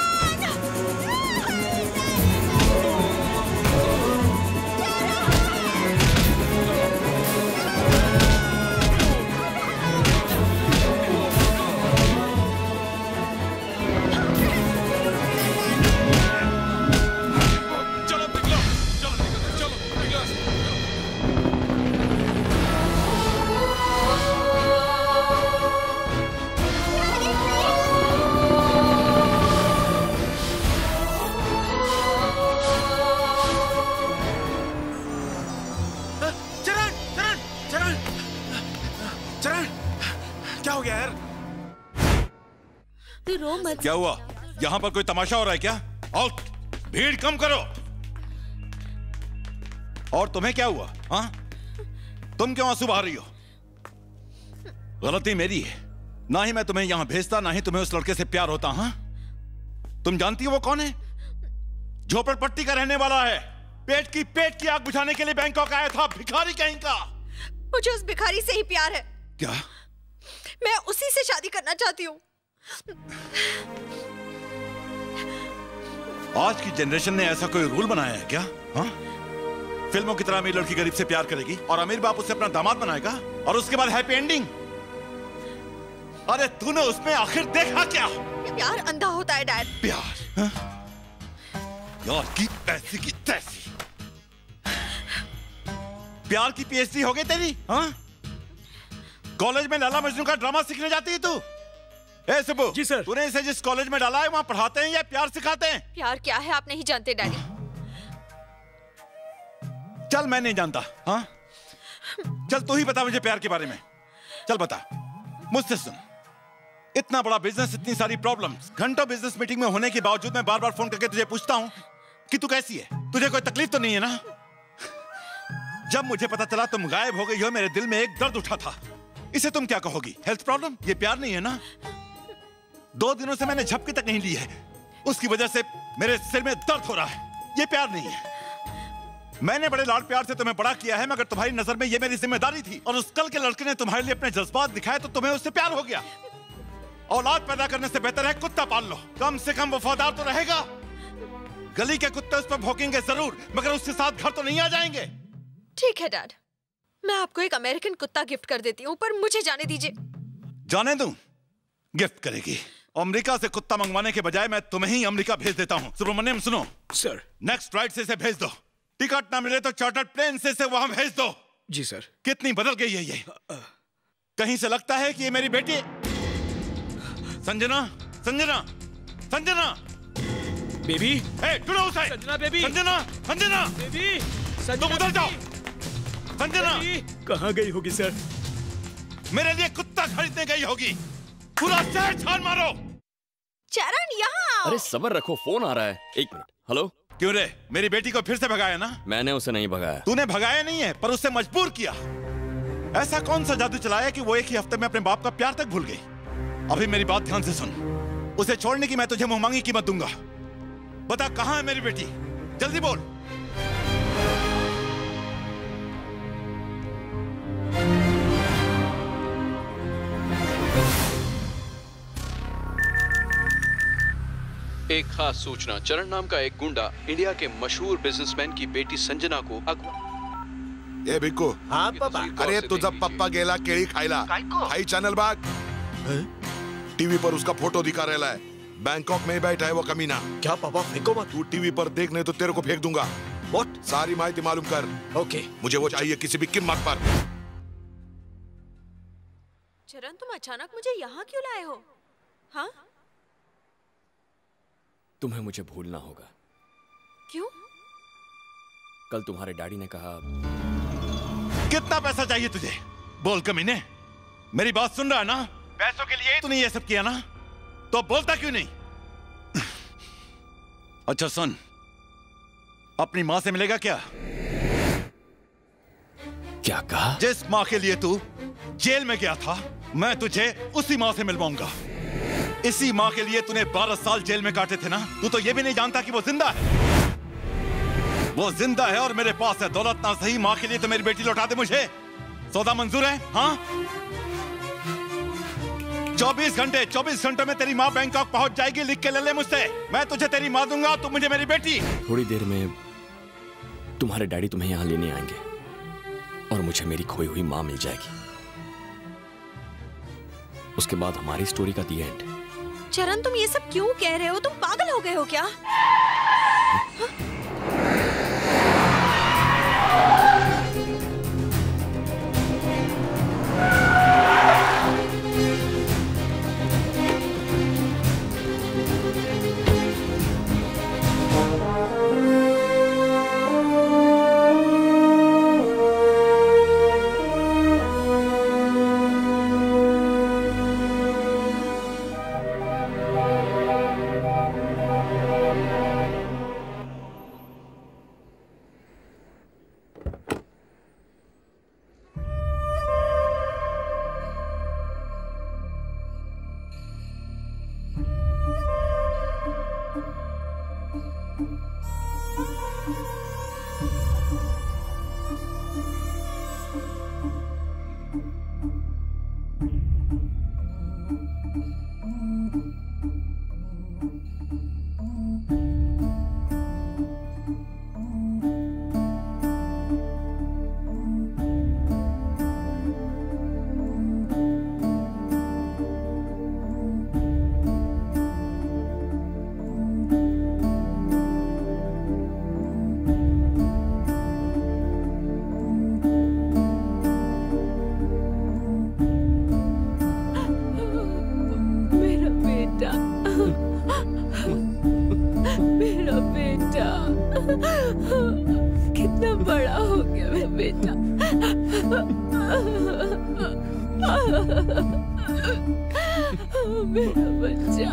क्या हो गया यार? तू रो मत। क्या हुआ? यहाँ पर कोई तमाशा हो रहा है क्या? और भीड़ कम करो। और तुम्हें क्या हुआ? हाँ? तुम क्यों आंसू बहा रही हो? गलती मेरी है। ना ही मैं तुम्हें यहाँ भेजता, ना ही तुम्हें उस लड़के से प्यार होता। हाँ? तुम जानती हो वो कौन है? झोपड़पट्टी का रहने वाला है। पेट की पेट की आग बुझाने के लिए बैंकॉक आया था। भिखारी कहीं का। मुझे उस भिखारी से ही प्यार है। क्या? मैं उसी से शादी करना चाहती हूँ। आज की जनरेशन ने ऐसा कोई रूल बनाया है क्या? हाँ? फिल्मों की तरह अमीर लड़की गरीब से प्यार करेगी और अमीर बाप उससे अपना दामाद बनाएगा और उसके बाद हैप्पी एंडिंग। अरे तूने उसमें आखिर देखा क्या? प्यार अंधा होता है डैड। प्यार? हाँ? यार की ऐसी की तैसी। प्यार की पीएचडी हो गई तेरी? हाँ? कॉलेज में लाला मजनू का ड्रामा सीखने जाती है तू? ए सुबु, जी सर। तूने इसे जिस कॉलेज में डाला है वहाँ पढ़ाते हैं या प्यार सिखाते हैं? प्यार क्या है आप नहीं जानते डैडी। चल मैं नहीं जानता। हाँ? चल तू ही बता मुझे प्यार के बारे में। चल बता, मुझसे सुन। इतना बड़ा बिजनेस, इतनी सारी प्रॉब्लम्स, घंटों बिजनेस मीटिंग में होने के बावजूद मैं बार बार फोन करके तुझे पूछता हूँ कि तू कैसी है, तुझे कोई तकलीफ तो नहीं है ना? जब मुझे पता चला तुम गायब हो गई हो, मेरे दिल में एक दर्द उठा था। इसे तुम क्या कहोगी? Health problem? ये प्यार नहीं है ना? दो दिनों से मैंने झपकी तक नहीं ली है, उसकी वजह से मेरे सिर में दर्द हो रहा है। ये प्यार नहीं है। मैंने बड़े लाड प्यार से तुम्हें बड़ा किया है, मगर तुम्हारी नजर में ये मेरी जिम्मेदारी थी और उस कल के लड़के ने तुम्हारे लिए अपने जज्बात दिखाए तो तुम्हें उससे प्यार हो गया। औलाद पैदा करने से बेहतर है कुत्ता पाल लो, कम से कम वफादार तो रहेगा। गली के कुत्ते उस पर भौंकेंगे जरूर, मगर उसके साथ घर तो नहीं आ जाएंगे। ठीक है डैड, मैं आपको एक अमेरिकन कुत्ता गिफ्ट कर देती हूँ, पर मुझे जाने दीजिए। जाने दूं? गिफ्ट करेगी? अमेरिका से कुत्ता मंगवाने के बजाय मैं तुम्हें ही अमेरिका भेज देता हूँ। सुब्रमण्यम सुनो सर, नेक्स्ट फ्लाइट से इसे भेज दो। टिकट ना मिले तो चार्टर्ड प्लेन से इसे वहां भेज दो। जी सर। कितनी बदल गई है ये। कहीं से लगता है कि ये मेरी बेटी संजना, संजना, संजना बेबी। ए, ढूंढो उसे। संजना बेबी। संजना, संजना बेबी। तुम उधर जाओ। संजना कहाँ गई होगी सर? मेरे लिए कुत्ता खरीदने गई होगी। पूरा शहर छान मारो। चरण यहाँ। अरे सब्र रखो, फोन आ रहा है। एक मिनट। हेलो। क्यों रे, मेरी बेटी को फिर से भगाया ना? मैंने उसे नहीं भगाया। तूने भगाया नहीं है, पर उसे मजबूर किया। ऐसा कौन सा जादू चलाया कि वो एक ही हफ्ते में अपने बाप का प्यार तक भूल गई? अभी मेरी बात ध्यान से सुन। उसे छोड़ने की मैं तुझे मुंह मांगी कीमत दूंगा। बता कहाँ है मेरी बेटी, जल्दी बोल। एक खास सूचना। चरण नाम का एक गुंडा इंडिया के मशहूर बिजनेसमैन की बेटी संजना को अगवा। ए भिक्कू। हाँ पापा। अरे तुझा पप्पा गेला केळी खायला, हाई चैनल बाग। टीवी पर उसका फोटो दिखा रहा है। बैंकॉक में बैठा है वो कमीना। क्या पापा, फेंको मत। तू टीवी पर देख, नहीं तो तेरे को फेंक दूंगा। What? सारी माहिती मालूम कर। ओके। मुझे वो चाहिए किसी भी कीमत पर। चरण, तुम अचानक मुझे यहाँ क्यों लाए हो? हाँ? तुम्हें मुझे भूलना होगा। क्यों? कल तुम्हारे डैडी ने कहा। कितना पैसा चाहिए तुझे? बोल कमीने, मेरी बात सुन रहा है ना? पैसों के लिए तूने ये सब किया ना, तो बोलता क्यों नहीं? अच्छा सुन, अपनी मां से मिलेगा क्या? क्या कहा? जिस मां के लिए तू जेल में गया था, मैं तुझे उसी मां से मिलवाऊंगा। इसी मां के लिए तूने बारह साल जेल में काटे थे ना? तू तो ये भी नहीं जानता कि वो जिंदा है। वो जिंदा है और मेरे पास है दौलत ना सही, मां के लिए तो मेरी बेटी लौटा दे मुझे। सौदा मंजूर है? हाँ, चौबीस घंटे चौबीस घंटे में तेरी माँ बैंकॉक पहुंच जाएगी। लिख के ले ले मुझसे, मैं तुझे तेरी माँ दूंगा, तू मुझे मेरी बेटी। थोड़ी देर में तुम्हारे डैडी तुम्हें यहाँ लेने आएंगे और मुझे मेरी खोई हुई माँ मिल जाएगी। उसके बाद हमारी स्टोरी का दी एंड। चरण, तुम ये सब क्यों कह रहे हो? तुम पागल हो गए हो क्या? कितना बड़ा हो गया मेरा बेटा। मेरा बच्चा।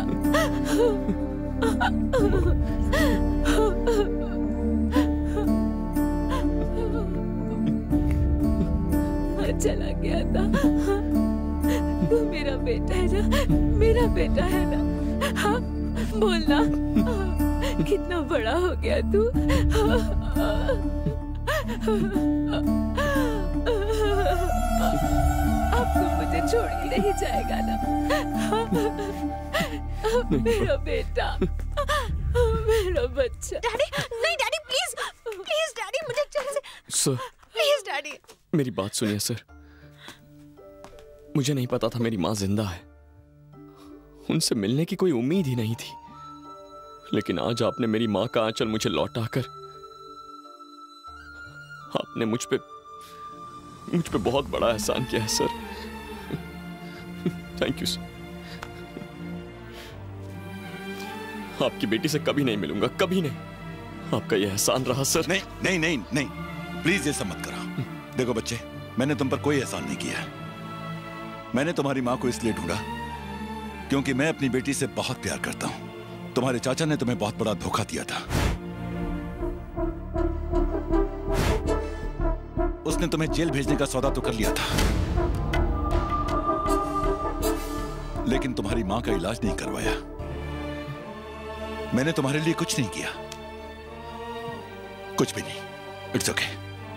चला गया था। तू मेरा बेटा है ना? मेरा बेटा है ना? हाँ, बोलना। कितना बड़ा हो गया तू। अब तू मुझे छोड़ के नहीं जाएगा ना? मेरा बेटा, मेरा बच्चा। डैडी, नहीं डैडी, प्लीज प्लीज डैडी, मुझे चल से सर, प्लीज डैडी। मेरी बात सुनिए सर। मुझे नहीं पता था मेरी माँ जिंदा है। उनसे मिलने की कोई उम्मीद ही नहीं थी। लेकिन आज आपने मेरी माँ का आंचल मुझे लौटाकर आपने मुझ पे मुझ पे बहुत बड़ा एहसान किया है सर। Thank you sir. आपकी बेटी से कभी नहीं मिलूंगा, कभी नहीं। आपका यह एहसान रहा सर। नहीं नहीं नहीं नहीं, प्लीज ये सब मत करो। देखो बच्चे, मैंने तुम पर कोई एहसान नहीं किया। मैंने तुम्हारी माँ को इसलिए ढूंढा क्योंकि मैं अपनी बेटी से बहुत प्यार करता हूं। तुम्हारे चाचा ने तुम्हें बहुत बड़ा धोखा दिया था। उसने तुम्हें जेल भेजने का सौदा तो कर लिया था, लेकिन तुम्हारी मां का इलाज नहीं करवाया। मैंने तुम्हारे लिए कुछ नहीं किया, कुछ भी नहीं। इट्स ओके,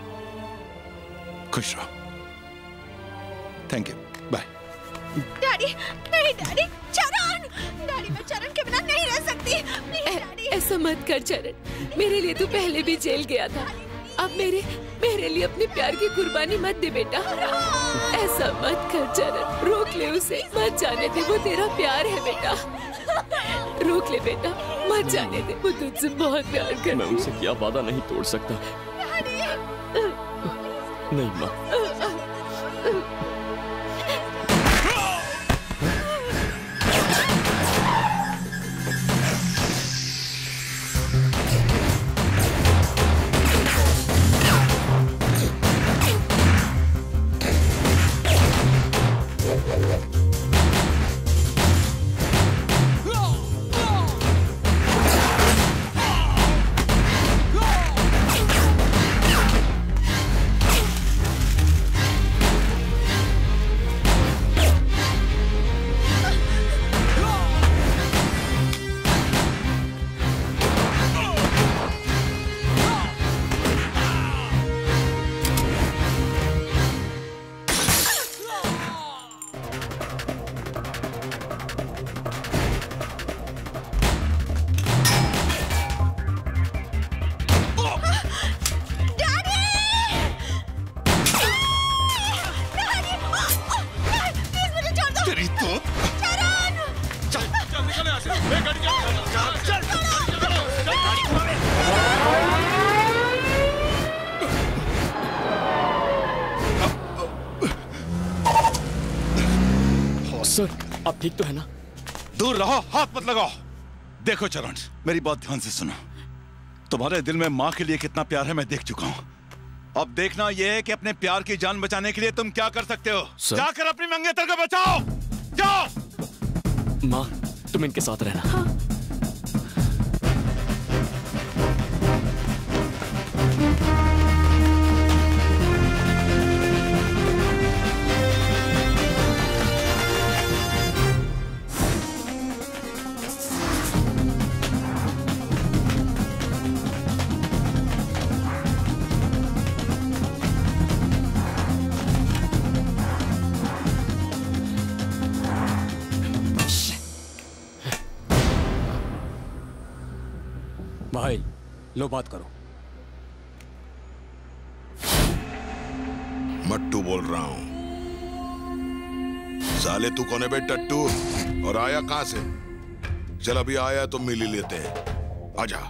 खुश रहो। Thank you, bye. डैडी, नहीं डैडी, चरण, डैडी मैं चरण के बिना नहीं रह सकती। डैडी, ऐसा मत कर चरण। मेरे लिए तू पहले भी जेल गया था। अब मेरे मेरे लिए अपने प्यार की कुर्बानी मत दे बेटा। ऐसा मत कर चरण, रोक ले उसे, मत जाने दे। वो तेरा प्यार है बेटा, रोक ले बेटा, मत जाने दे। वो तुझसे बहुत प्यार करती है। मैं उनसे क्या वादा नहीं तोड़ सकता। नहीं माँ। सर, आप ठीक तो है ना? दूर रहो, हाथ मत लगाओ। देखो चरण, मेरी बात ध्यान से सुनो। तुम्हारे दिल में माँ के लिए कितना प्यार है मैं देख चुका हूँ। अब देखना यह है कि अपने प्यार की जान बचाने के लिए तुम क्या कर सकते हो। जाकर अपनी मंगेतर को बचाओ, जाओ। माँ, तुम इनके साथ रहना। हाँ। भाई, लो बात करो। मट्टू बोल रहा हूं। साले तू कौन है बे टट्टू? और आया कहां से? चल अभी आया तो मिल ही लेते हैं। आजा।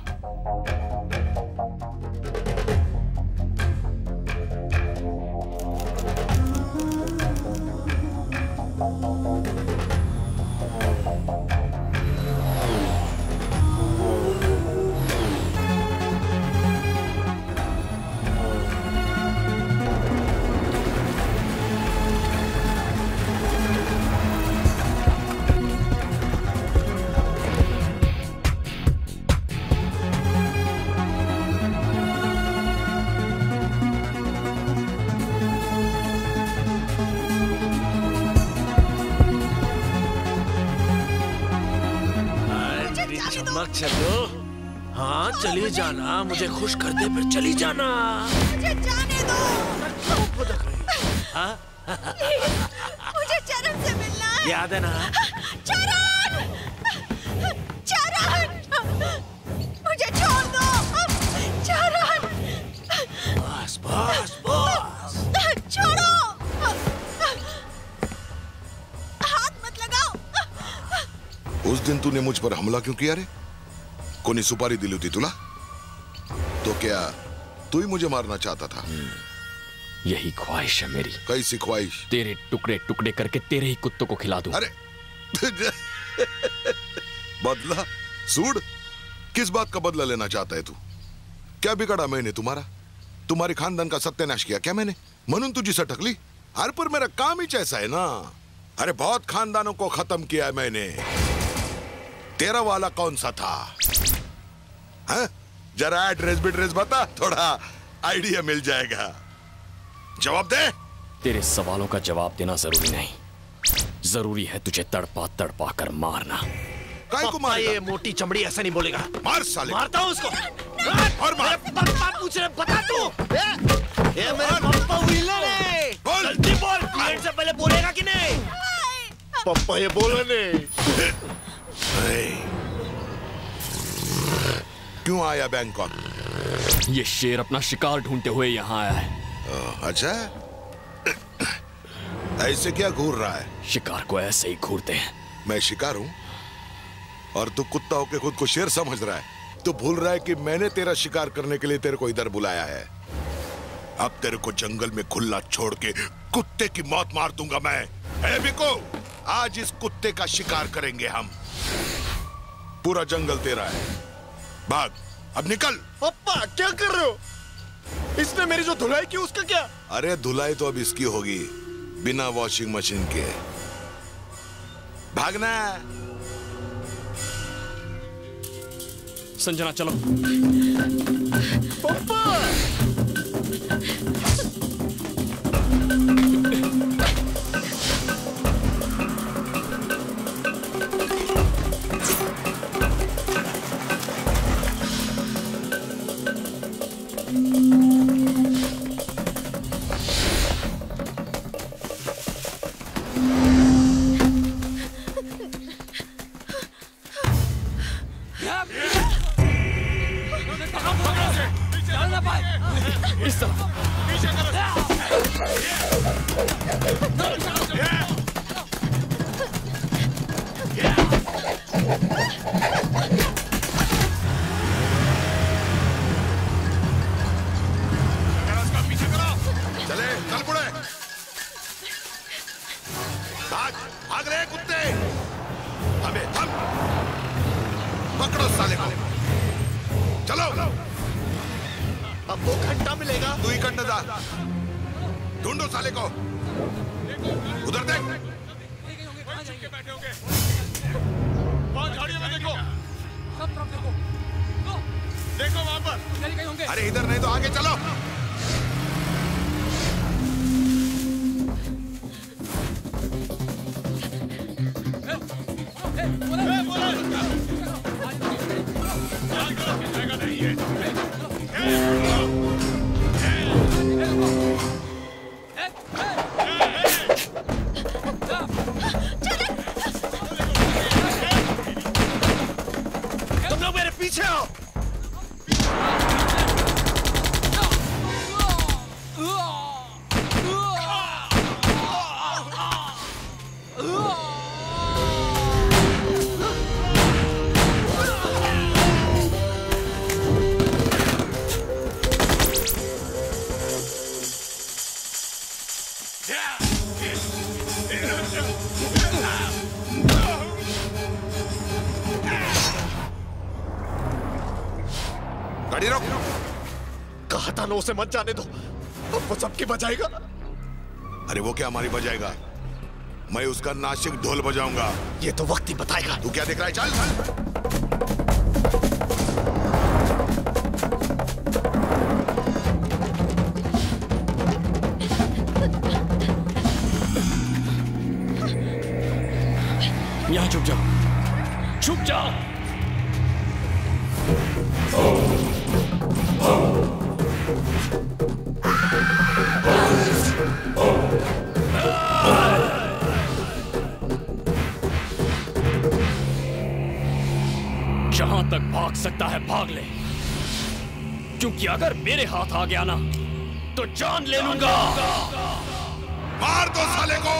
चलो, हाँ चली जाना, मुझे खुश कर दे फिर चली जाना। मुझे जाने दो। हाँ? मुझे चरण से मिलना है। याद है ना? चरण! चरण! मुझे छोड़ दो। चरण! बस बस बस। छोड़ो। हाथ मत लगाओ। उस दिन तूने मुझ पर हमला क्यों किया रे? कोनी सुपारी दिली थी तुला? तो क्या तू ही मुझे मारना चाहता था? यही ख्वाहिश है मेरी। कैसी ख्वाहिश? तेरे टुकड़े टुकड़े करके तेरे ही कुत्तों को खिला दूं। अरे बदला? सूड? किस बात का बदला लेना चाहता है तू? क्या बिगड़ा मैंने तुम्हारा? तुम्हारे खानदान का सत्यानाश किया क्या मैंने? म्हणून तुझी सटकली? अरे पर मेरा काम ही ऐसा है ना। अरे बहुत खानदानों को खत्म किया है मैंने। तेरा वाला कौन सा था? हाँ? जरा एड्रेस बिड्रेस बता, थोड़ा आइडिया मिल जाएगा। जवाब दे। तेरे सवालों का जवाब देना जरूरी नहीं, जरूरी है तुझे तड़पा तड़पा कर मारना। काय को मारेगा? ये मोटी चमड़ी ऐसा नहीं बोलेगा। मार साले। मारता हूँ उसको। और मार। पप्पा पूछ रहे, बता तू। ये मेरे पप्पा विलन है। जल्दी बोल, क्लाइंट से पहले बोलेगा कि नहीं? पप्पा ये बोला नहीं। क्यों आया बैंकॉक? ये शेर अपना शिकार ढूंढते हुए यहाँ आया है। अच्छा, ऐसे क्या घूर रहा है? शिकार को ऐसे ही घूरते हैं। मैं शिकार हूँ और तू कुत्ता होके खुद को शेर समझ रहा है। तू भूल रहा है कि मैंने तेरा शिकार करने के लिए तेरे को इधर बुलाया है। अब तेरे को जंगल में खुला छोड़ के कुत्ते की मौत मार दूंगा मैं। ए बिको, आज इस कुत्ते का शिकार करेंगे हम। पूरा जंगल तेरा है, भाग, अब निकल। पप्पा क्या कर रहे हो? इसने मेरी जो धुलाई की उसका क्या? अरे धुलाई तो अब इसकी होगी, बिना वॉशिंग मशीन के। भागना। संजना चलो। पप्पा इस तरफ। चले, चल पड़े। आज भाग रहे कुत्ते। अबे थम, पकड़ो साले को, चलो। अब वो घंटा मिलेगा। तू ही घंटा जा, ढूंढो साले को। उधर देख, झाड़ियों में देखो, देखो वहां पर। अरे इधर नहीं तो आगे चलो। तुम लोग मेरे पीछे आओ। गाड़ी रोक। कहा था नो से मत जाने दो, अब वो सबकी बजाएगा। अरे वो क्या हमारी बजाएगा, मैं उसका नासिक ढोल बजाऊंगा। ये तो वक्त ही बताएगा। तू क्या देख रहा है, चल। यहाँ छुप जाओ, छुप जाओ। जहां तक भाग सकता है भाग ले, क्योंकि अगर मेरे हाथ आ गया ना तो जान ले लूंगा। मार दो साले को।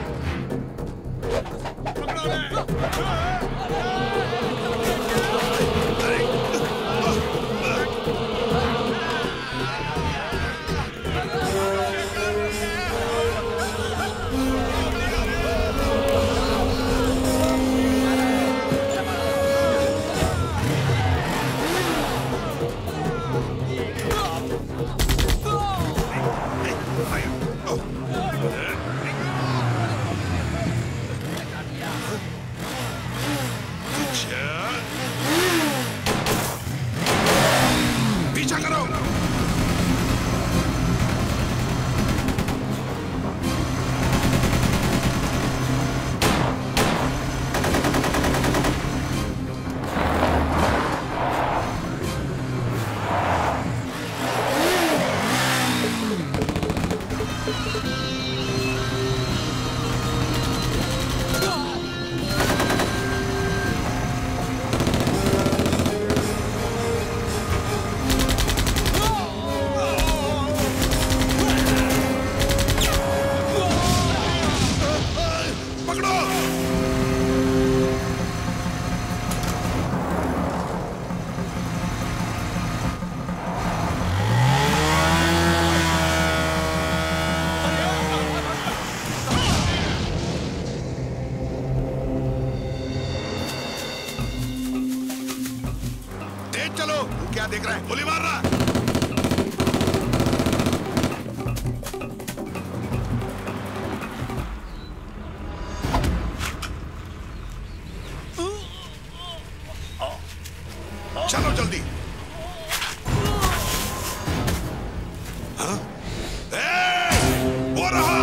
पीछा करो। चलो, तू क्या देख रहा है, गोली मार रहा। चलो जल्दी। हाँ? ए, वो रहा।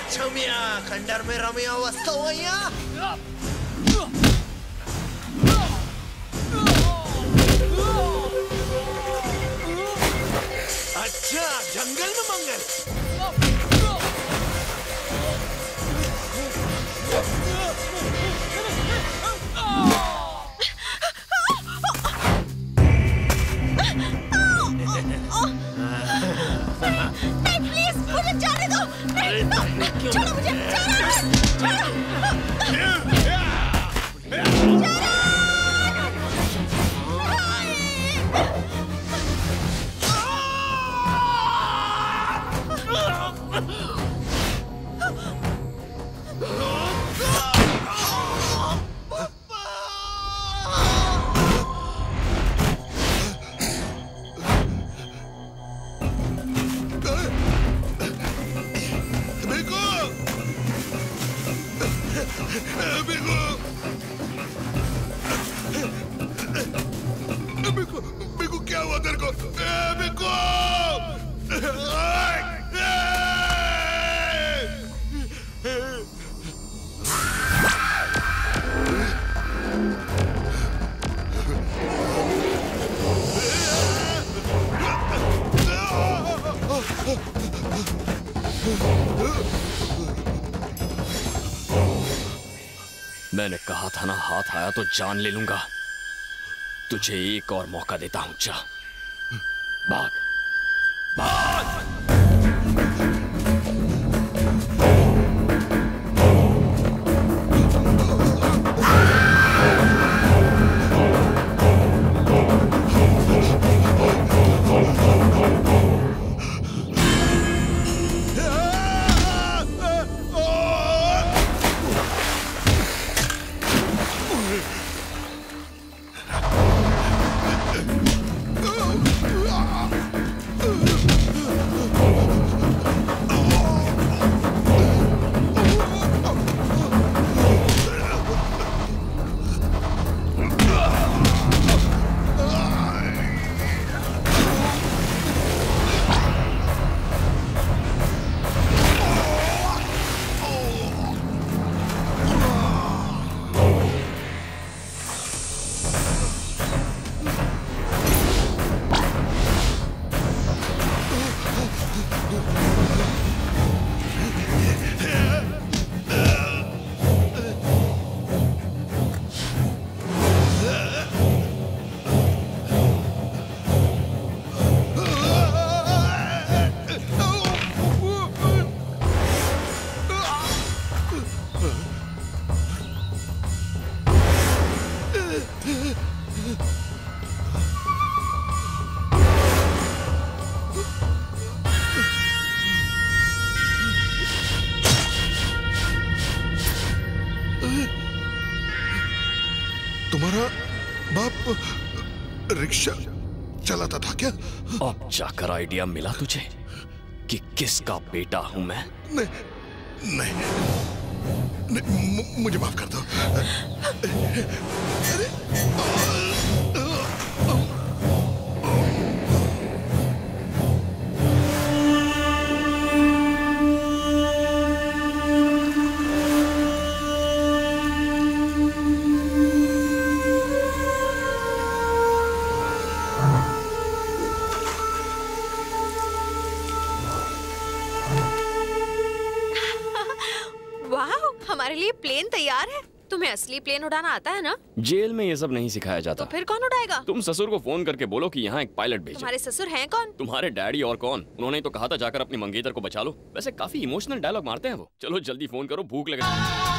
छमिया खंडर में रमिया वस्तु अच्छा जंगल में मंगल। नहीं प्लीज मुझे जाने दो। नहीं छोड़ो मुझे। बिगू क्या हुआ तेरे को? बिगू मैंने कहा था ना, हाथ आया तो जान ले लूंगा। तुझे एक और मौका देता हूं, जा भाग भाग। तुम्हारा बाप रिक्शा चलाता था क्या? अब जाकर आइडिया मिला तुझे कि किसका बेटा हूं मैं? नहीं नहीं, नहीं मुझे माफ कर दो। हमारे लिए प्लेन तैयार है। तुम्हें असली प्लेन उड़ाना आता है ना? जेल में ये सब नहीं सिखाया जाता। तो फिर कौन उड़ाएगा? तुम ससुर को फोन करके बोलो कि यहाँ एक पायलट भेजो। तुम्हारे ससुर हैं कौन? तुम्हारे डैडी और कौन? उन्होंने तो कहा था जाकर अपनी मंगेतर को बचा लो। वैसे काफी इमोशनल डायलॉग मारते हैं वो। चलो जल्दी फोन करो, भूख लगे।